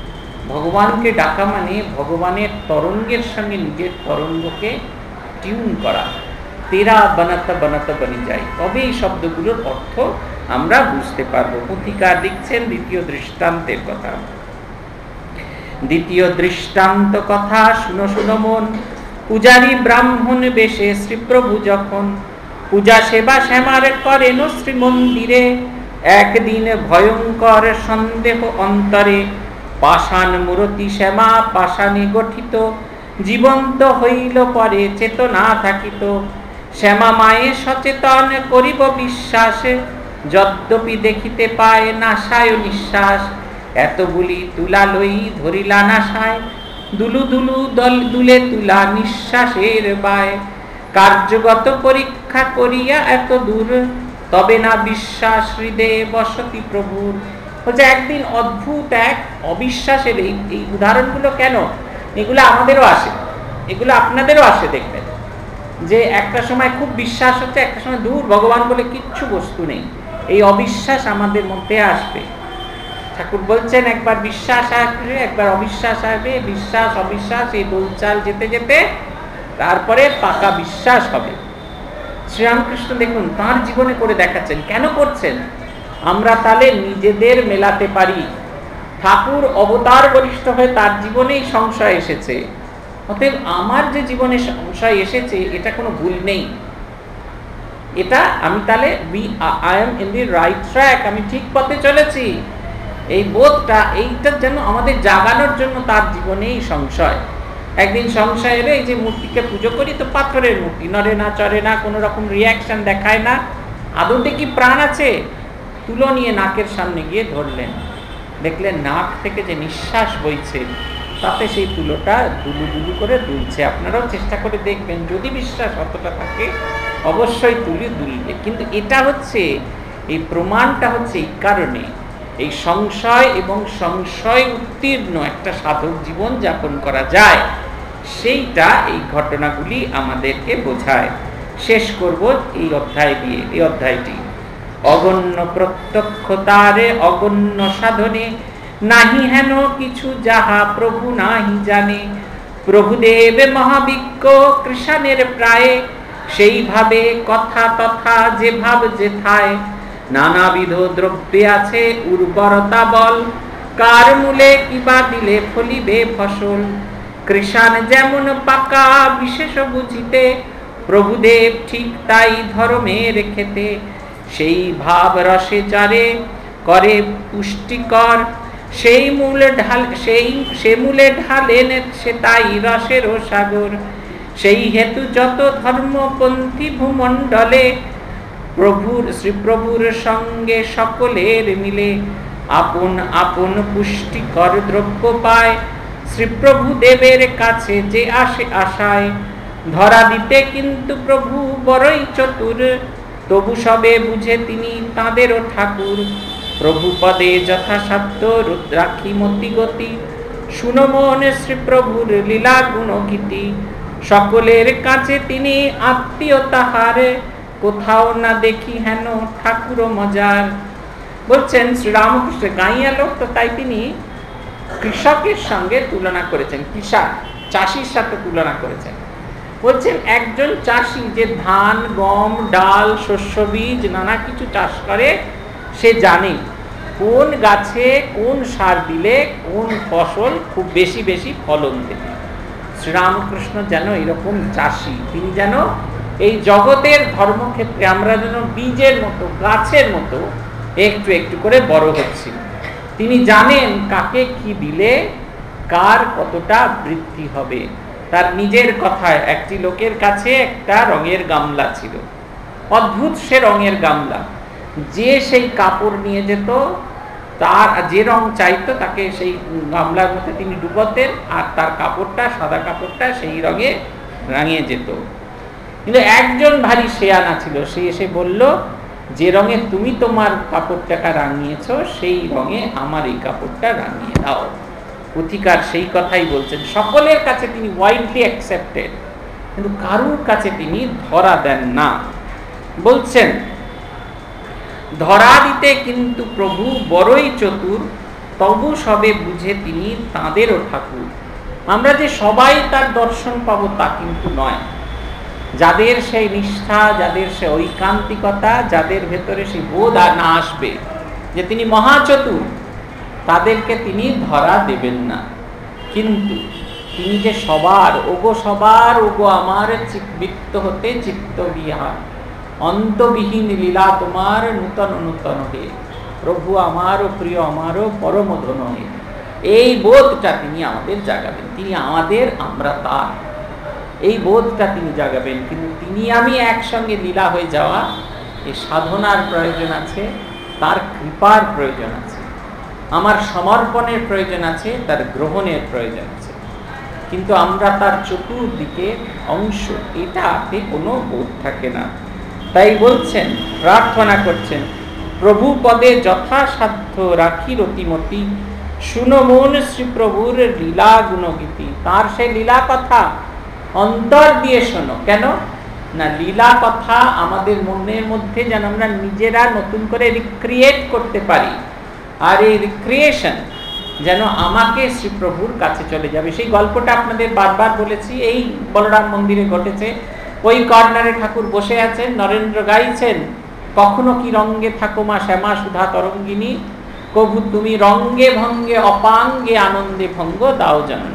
ভগবানকে ডাকা মানে ভগবানের তরঙ্গের সঙ্গে নিজের তরঙ্গকে টিউন করা। তেরা বানাতা বানাতা বনি যায়, তবে এই শব্দগুলোর অর্থ আমরা বুঝতে পারবো। পুথিকার লিখছেন দ্বিতীয় দৃষ্টান্তের কথা। দ্বিতীয় দৃষ্টান্ত কথা শুনো শুনো মন, পূজারী ব্রাহ্মণ বেশে শ্রীপ্রভু যখন পূজা সেবা শ্যামার করেন শ্রীমন্দিরে, একদিন ভয়ঙ্কর সন্দেহ অন্তরে, পাষাণ মূরতি শ্যামা পাষাণে গঠিত, জীবন্ত হইল পরে চেতনা থাকিত। শ্যামা মায়ে সচেতন করিব বিশ্বাসে, যদ্যপি দেখিতে পায় নাশায় নিঃশ্বাস। এতগুলি তুলা লই ধরিলা নাশায়, দুলু দুলু দল দুলে তুলা নিঃশ্বাসের বায়। কার্যগত পরীক্ষা করিয়া এত দূর, তবে না বিশ্বাস হৃদয়ে বসতি প্রভুর। বলছে একদিন অদ্ভুত এক অবিশ্বাসের এই উদাহরণগুলো কেন, এগুলো আমাদেরও আসে, এগুলো আপনাদেরও আসে। দেখবেন যে একটা সময় খুব বিশ্বাস হচ্ছে, একটা সময় দূর ভগবান বলে কিচ্ছু বস্তু নেই, এই অবিশ্বাস আমাদের মধ্যে আসবে। ঠাকুর বলছেন একবার বিশ্বাস আসবে, একবার অবিশ্বাস আসবে, বিশ্বাস অবিশ্বাস এই দোলচাল যেতে যেতে তারপরে পাকা বিশ্বাস হবে। শ্রীরামকৃষ্ণ দেখুন তাঁর জীবনে করে দেখাচ্ছেন। কেন করছেন? আমরা তাহলে নিজেদের মেলাতে পারি। ঠাকুর অবতার বলিষ্ঠ হয়ে তার জীবনেই সংশয় এসেছে, অতএব আমার যে জীবনে সংশয় এসেছে এটা কোনো ভুল নেই, এটা আমি তাহলে I am in the right track, আমি ঠিক পথে চলেছি। এই বোধটা এইটার জন্য আমাদের জাগানোর জন্য তার জীবনেই সংশয়। একদিন সংশয় এলে এই যে মূর্তিকে পুজো করি তো পাথরের মূর্তি, নড়ে না চড়ে না, কোনো রকম রিয়াকশন দেখায় না, আদৌতে কি প্রাণ আছে? তুলো নিয়ে নাকের সামনে গিয়ে ধরলেন, দেখলেন নাক থেকে যে নিঃশ্বাস বইছে তাতে সেই তুলোটা দুলু দুলু করে দুলছে। আপনারাও চেষ্টা করে দেখবেন, যদি বিশ্বাস অতটা থাকে অবশ্যই তুলি দুলবে। কিন্তু এটা হচ্ছে এই প্রমাণটা হচ্ছে এই কারণে, এই সংশয় এবং সংশয় উত্তীর্ণ একটা সাধক জীবন যাপন করা যায়, সেইটা এই ঘটনাগুলি আমাদেরকে বোঝায়। শেষ করব এই অধ্যায় দিয়ে। এই অধ্যায়টি অগণ্য প্রত্যক্ষতারে অগণ্য সাধনে, নাহি হেন কিছু যাহা প্রভু নাহি জানে। প্রভুদেব মহাবিজ্ঞ কৃষাণের প্রায়, সেইভাবে কথা তথা যে ভাব যেথায়। নানাবিধ দ্রব্যে আছে উর্বরতা বল, কার মূলে কিবা দিলে ফলিবে ফসল। কৃষাণ যেমন পাকা বিশেষ বুঝিতে, প্রভুদেব ঠিক তাই ধর্মের খেতে। সেই ভাব রসে চরে করে পুষ্টিকর, সেই মূলে ঢালেন সে তাই রসের সাগর। সেই হেতু যত ধর্মপন্থী ভূমণ্ডলে, শ্রীপ্রভুর সঙ্গে সকলের মিলে আপন আপন পুষ্টিকর দ্রব্য পায়। শ্রীপ্রভু দেবের কাছে যে আসে আশায়, ধরা দিতে কিন্তু প্রভু বড়ই চতুর। তবু সবে বুঝে তিনি তাঁদেরও ঠাকুর। প্রভু পদে যথাসাধ্য রুদ্রাক্ষী মতি গতি, শুনো মনে শ্রীপ্রভুর লীলা গুণগীতি। সকলের কাছে তিনি আত্মীয় তাহারে, কোথাও না দেখি হেন ঠাকুর মজার। বলছেন শ্রীরামকৃষ্ণ গাঁইয়া লোক তো, তাই তিনি কৃষকের সঙ্গে তুলনা করেছেন, কৃষক চাষির সাথে তুলনা করেছেন। বলছেন একজন চাষি যে ধান গম ডাল শস্য বীজ নানা কিছু চাষ করে, সে জানে কোন গাছে কোন সার দিলে কোন ফসল খুব বেশি বেশি ফলন দেবে। শ্রীরামকৃষ্ণ যেন এরকম চাষি, তিনি যেন এই জগতের ধর্মক্ষেত্রে আমরা যেন বীজের মতো গাছের মতো একটু একটু করে বড় হচ্ছি। তিনি জানেন কাকে কি দিলে কার কতটা বৃদ্ধি হবে। তার নিজের কথায়, একটি লোকের কাছে একটা রঙের গামলা ছিল, অদ্ভুত সে রঙের গামলা। যে সেই কাপড় নিয়ে যেত, তার যে রং চাইতো তাকে সেই গামলার মধ্যে তিনি ডুবাতেন, আর তার কাপড়টা সাদা কাপড়টা সেই রঙে রাঙিয়ে যেত। কিন্তু একজন ভারী শেয়ানা ছিল, সে এসে বলল, যে রঙে তুমি তোমার কাপড়টাকে রাঙিয়েছ সেই রঙে আমার এই কাপড়টা রাঙিয়ে দাও। অধিকার সেই কথাই বলছেন। সকলের কাছে তিনি ওয়াইডলি অ্যাকসেপ্টেড, কিন্তু কারুর কাছে তিনি ধরা দেন না। বলছেন ধরা দিতে কিন্তু প্রভু বড়ই চতুর, তবু সবে বুঝে তিনি তাঁদেরও ঠাকুর। আমরা যে সবাই তার দর্শন পাবো তা কিন্তু নয়। যাদের সেই নিষ্ঠা, যাদের সে ঐকান্তিকতা, যাদের ভেতরে সেই বোধ না আসবে যে তিনি মহাচতুর, তাদেরকে তিনি ধরা দেবেন না। কিন্তু তিনি যে সবার ওগো আমার বৃত্ত হতে চিত্ত বিহার, অন্তবিহীন লীলা তোমার নূতন নূতন হে, প্রভু আমারও প্রিয় আমারও পরম ধন হে। এই বোধটা তিনি আমাদের জাগাবেন। তিনি আমাদের, আমরা তার, এই বোধটা তিনি জাগাবেন। কিন্তু তিনি আমি একসঙ্গে লীলা হয়ে যাওয়া, এই সাধনার প্রয়োজন আছে, তার কৃপার প্রয়োজন আছে, আমার সমর্পণের প্রয়োজন আছে, তার গ্রহণের প্রয়োজন আছে। কিন্তু আমরা তার চতুর্দিকে অংশ, এটাতে কোনো বোধ থাকে না। তাই বলছেন, প্রার্থনা করছেন, প্রভু পদে যথাসাধ্য রাখি রতিমতি, শুনো মন শ্রীপ্রভুর লীলা গুণগীতি। তার সেই লীলা কথা অন্তর দিয়ে শোনো। কেন না, লীলা কথা আমাদের মনের মধ্যে যেন আমরা নিজেরা নতুন করে রিক্রিয়েট করতে পারি, আর এই রিক্রিয়েশন যেন আমাকে শ্রীপ্রভুর কাছে চলে যাবে। সেই গল্পটা আপনাদের বারবার বলেছি, এই বলরাম মন্দিরে ঘটেছে। ওই কর্নারে ঠাকুর বসে আছেন, নরেন্দ্র গাইছেন, কখনো কি রঙ্গে থাকো মা শ্যামা সুধা তরঙ্গিনী, কবু তুমি রঙ্গে ভঙ্গে অপাঙ্গে আনন্দে ভঙ্গ দাও জান।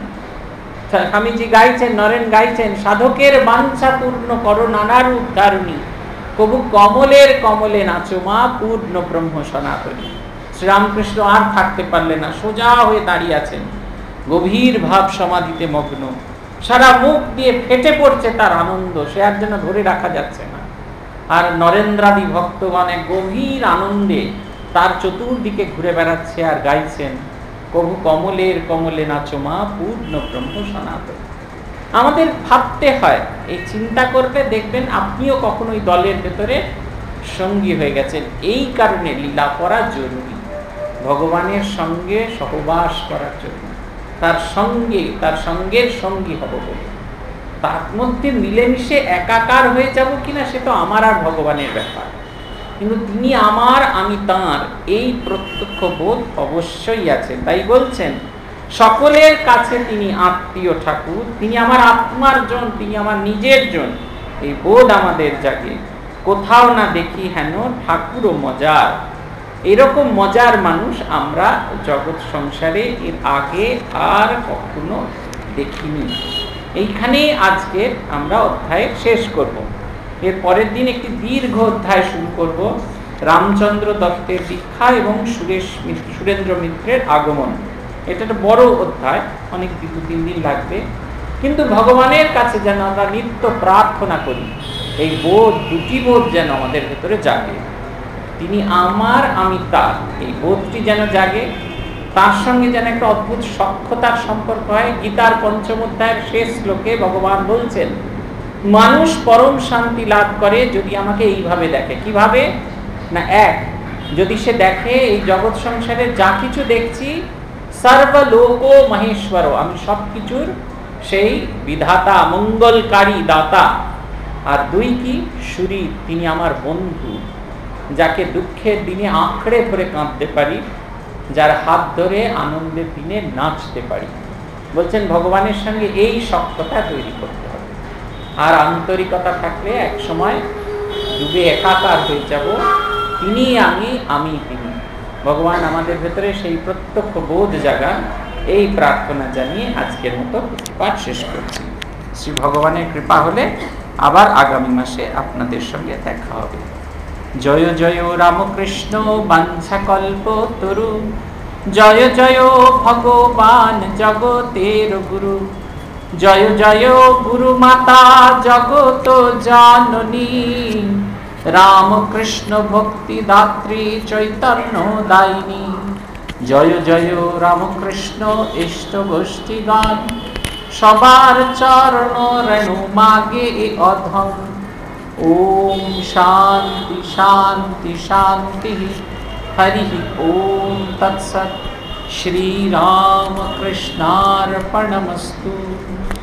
স্বামীজি গাইছেন, নরেন গাইছেন, সাধকের বাঞ্ছা পূর্ণ করো নানারূপ ধারণী, কবু কমলের কমলে নাচো মা পূর্ণ ব্রহ্ম সনাতনী। শ্রীরামকৃষ্ণ আর থাকতে পারলেন না, সোজা হয়ে দাঁড়িয়ে আছেন, গভীর ভাব সমাধিতে মগ্ন, সারা মুখ দিয়ে ফেটে পড়ছে তার আনন্দ, সে আর যেন ধরে রাখা যাচ্ছে না। আর নরেন্দ্রাদি ভক্তগণ এক গভীর আনন্দে তার চতুর্দিকে ঘুরে বেড়াচ্ছে আর গাইছেন, কবু কমলের কমলে নাচো মা পূর্ণ ব্রহ্ম সনাতন। আমাদের ভাবতে হয়, এই চিন্তা করবে, দেখবেন আপনিও কখনো ওই দলের ভেতরে সঙ্গী হয়ে গেছেন। এই কারণে লীলা করা জরুরি, ভগবানের সঙ্গে সহবাস করার জন্য, তার সঙ্গে, তার সঙ্গের সঙ্গী হব বলে। তার মধ্যে মিলেমিশে একাকার হয়ে যাব কিনা সে তো আমার আর ভগবানের ব্যাপার, কিন্তু তিনি আমার, আমি তাঁর, এই প্রত্যক্ষ বোধ অবশ্যই আছে। তাই বলছেন, সকলের কাছে তিনি আত্মীয় ঠাকুর, তিনি আমার আত্মার জন, তিনি আমার নিজের জন, এই বোধ আমাদের জাগে। কোথাও না দেখি হেন ঠাকুর ও মজার, এরকম মজার মানুষ আমরা জগৎ সংসারে এর আগে আর কখনো দেখিনি। এইখানে আজকে আমরা অধ্যায় শেষ করব। এর পরের দিন একটি দীর্ঘ অধ্যায় শুরু করব, রামচন্দ্র দত্তের দীক্ষা এবং সুরেন্দ্র মিত্রের আগমন। এটা একটা বড় অধ্যায়, অনেক 2-3 দিন লাগবে। কিন্তু ভগবানের কাছে যেন আমরা নিত্য প্রার্থনা করি, এই বোধ, দুটি বোধ যেন আমাদের ভেতরে জাগে। তিনি আমার, আমি তার, এই বোধটি যেন জাগে। তার সঙ্গে যেন একটা অদ্ভুত সখ্যতার সম্পর্ক হয়। গীতার 5ম অধ্যায়ের শেষ শ্লোকে ভগবান বলছেন, মানুষ পরম শান্তি লাভ করে যদি আমাকে এইভাবে দেখে। কিভাবে না, এক, যদি সে দেখে এই জগৎ সংসারে যা কিছু দেখছি, সর্বলোক মহেশ্বর, আমি সব কিছুর সেই বিধাতা, মঙ্গলকারী দাতা। আর 2 কি, শরীর, তিনি আমার বন্ধু, যাকে দুঃখের দিনে আঁকড়ে ধরে কাঁদতে পারি, যার হাত ধরে আনন্দের দিনে নাচতে পারি। বলছেন ভগবানের সঙ্গে এই সখ্যতা তৈরি করতে হবে। আর আন্তরিকতা থাকলে এক সময় ডুবে একাকার হয়ে যাব, তিনি আমি, আমি তিনি। ভগবান আমাদের ভেতরে সেই প্রত্যক্ষ বোধ জাগান, এই প্রার্থনা জানিয়ে আজকের মতো পাঠ শেষ করছি। শ্রী ভগবানের কৃপা হলে আবার আগামী মাসে আপনাদের সঙ্গে দেখা হবে। জয় জয় রামকৃষ্ণ বাঞ্ছাকল্পতরু, জয় জয় ভগবান জগতের গুরু, জয় জয় গুরু মাতা জগত জননী, রামকৃষ্ণ ভক্তি দাত্রী চৈতন্য দায়িনী, জয় জয় রামকৃষ্ণ ইষ্ট গোষ্ঠী গান, সবার চরণ রেণু মাগে অধম। ওম শান্তি শান্তি শান্তি, হরি ওম তৎসৎ। শ্রীরামকৃষ্ণার্পণমস্তু।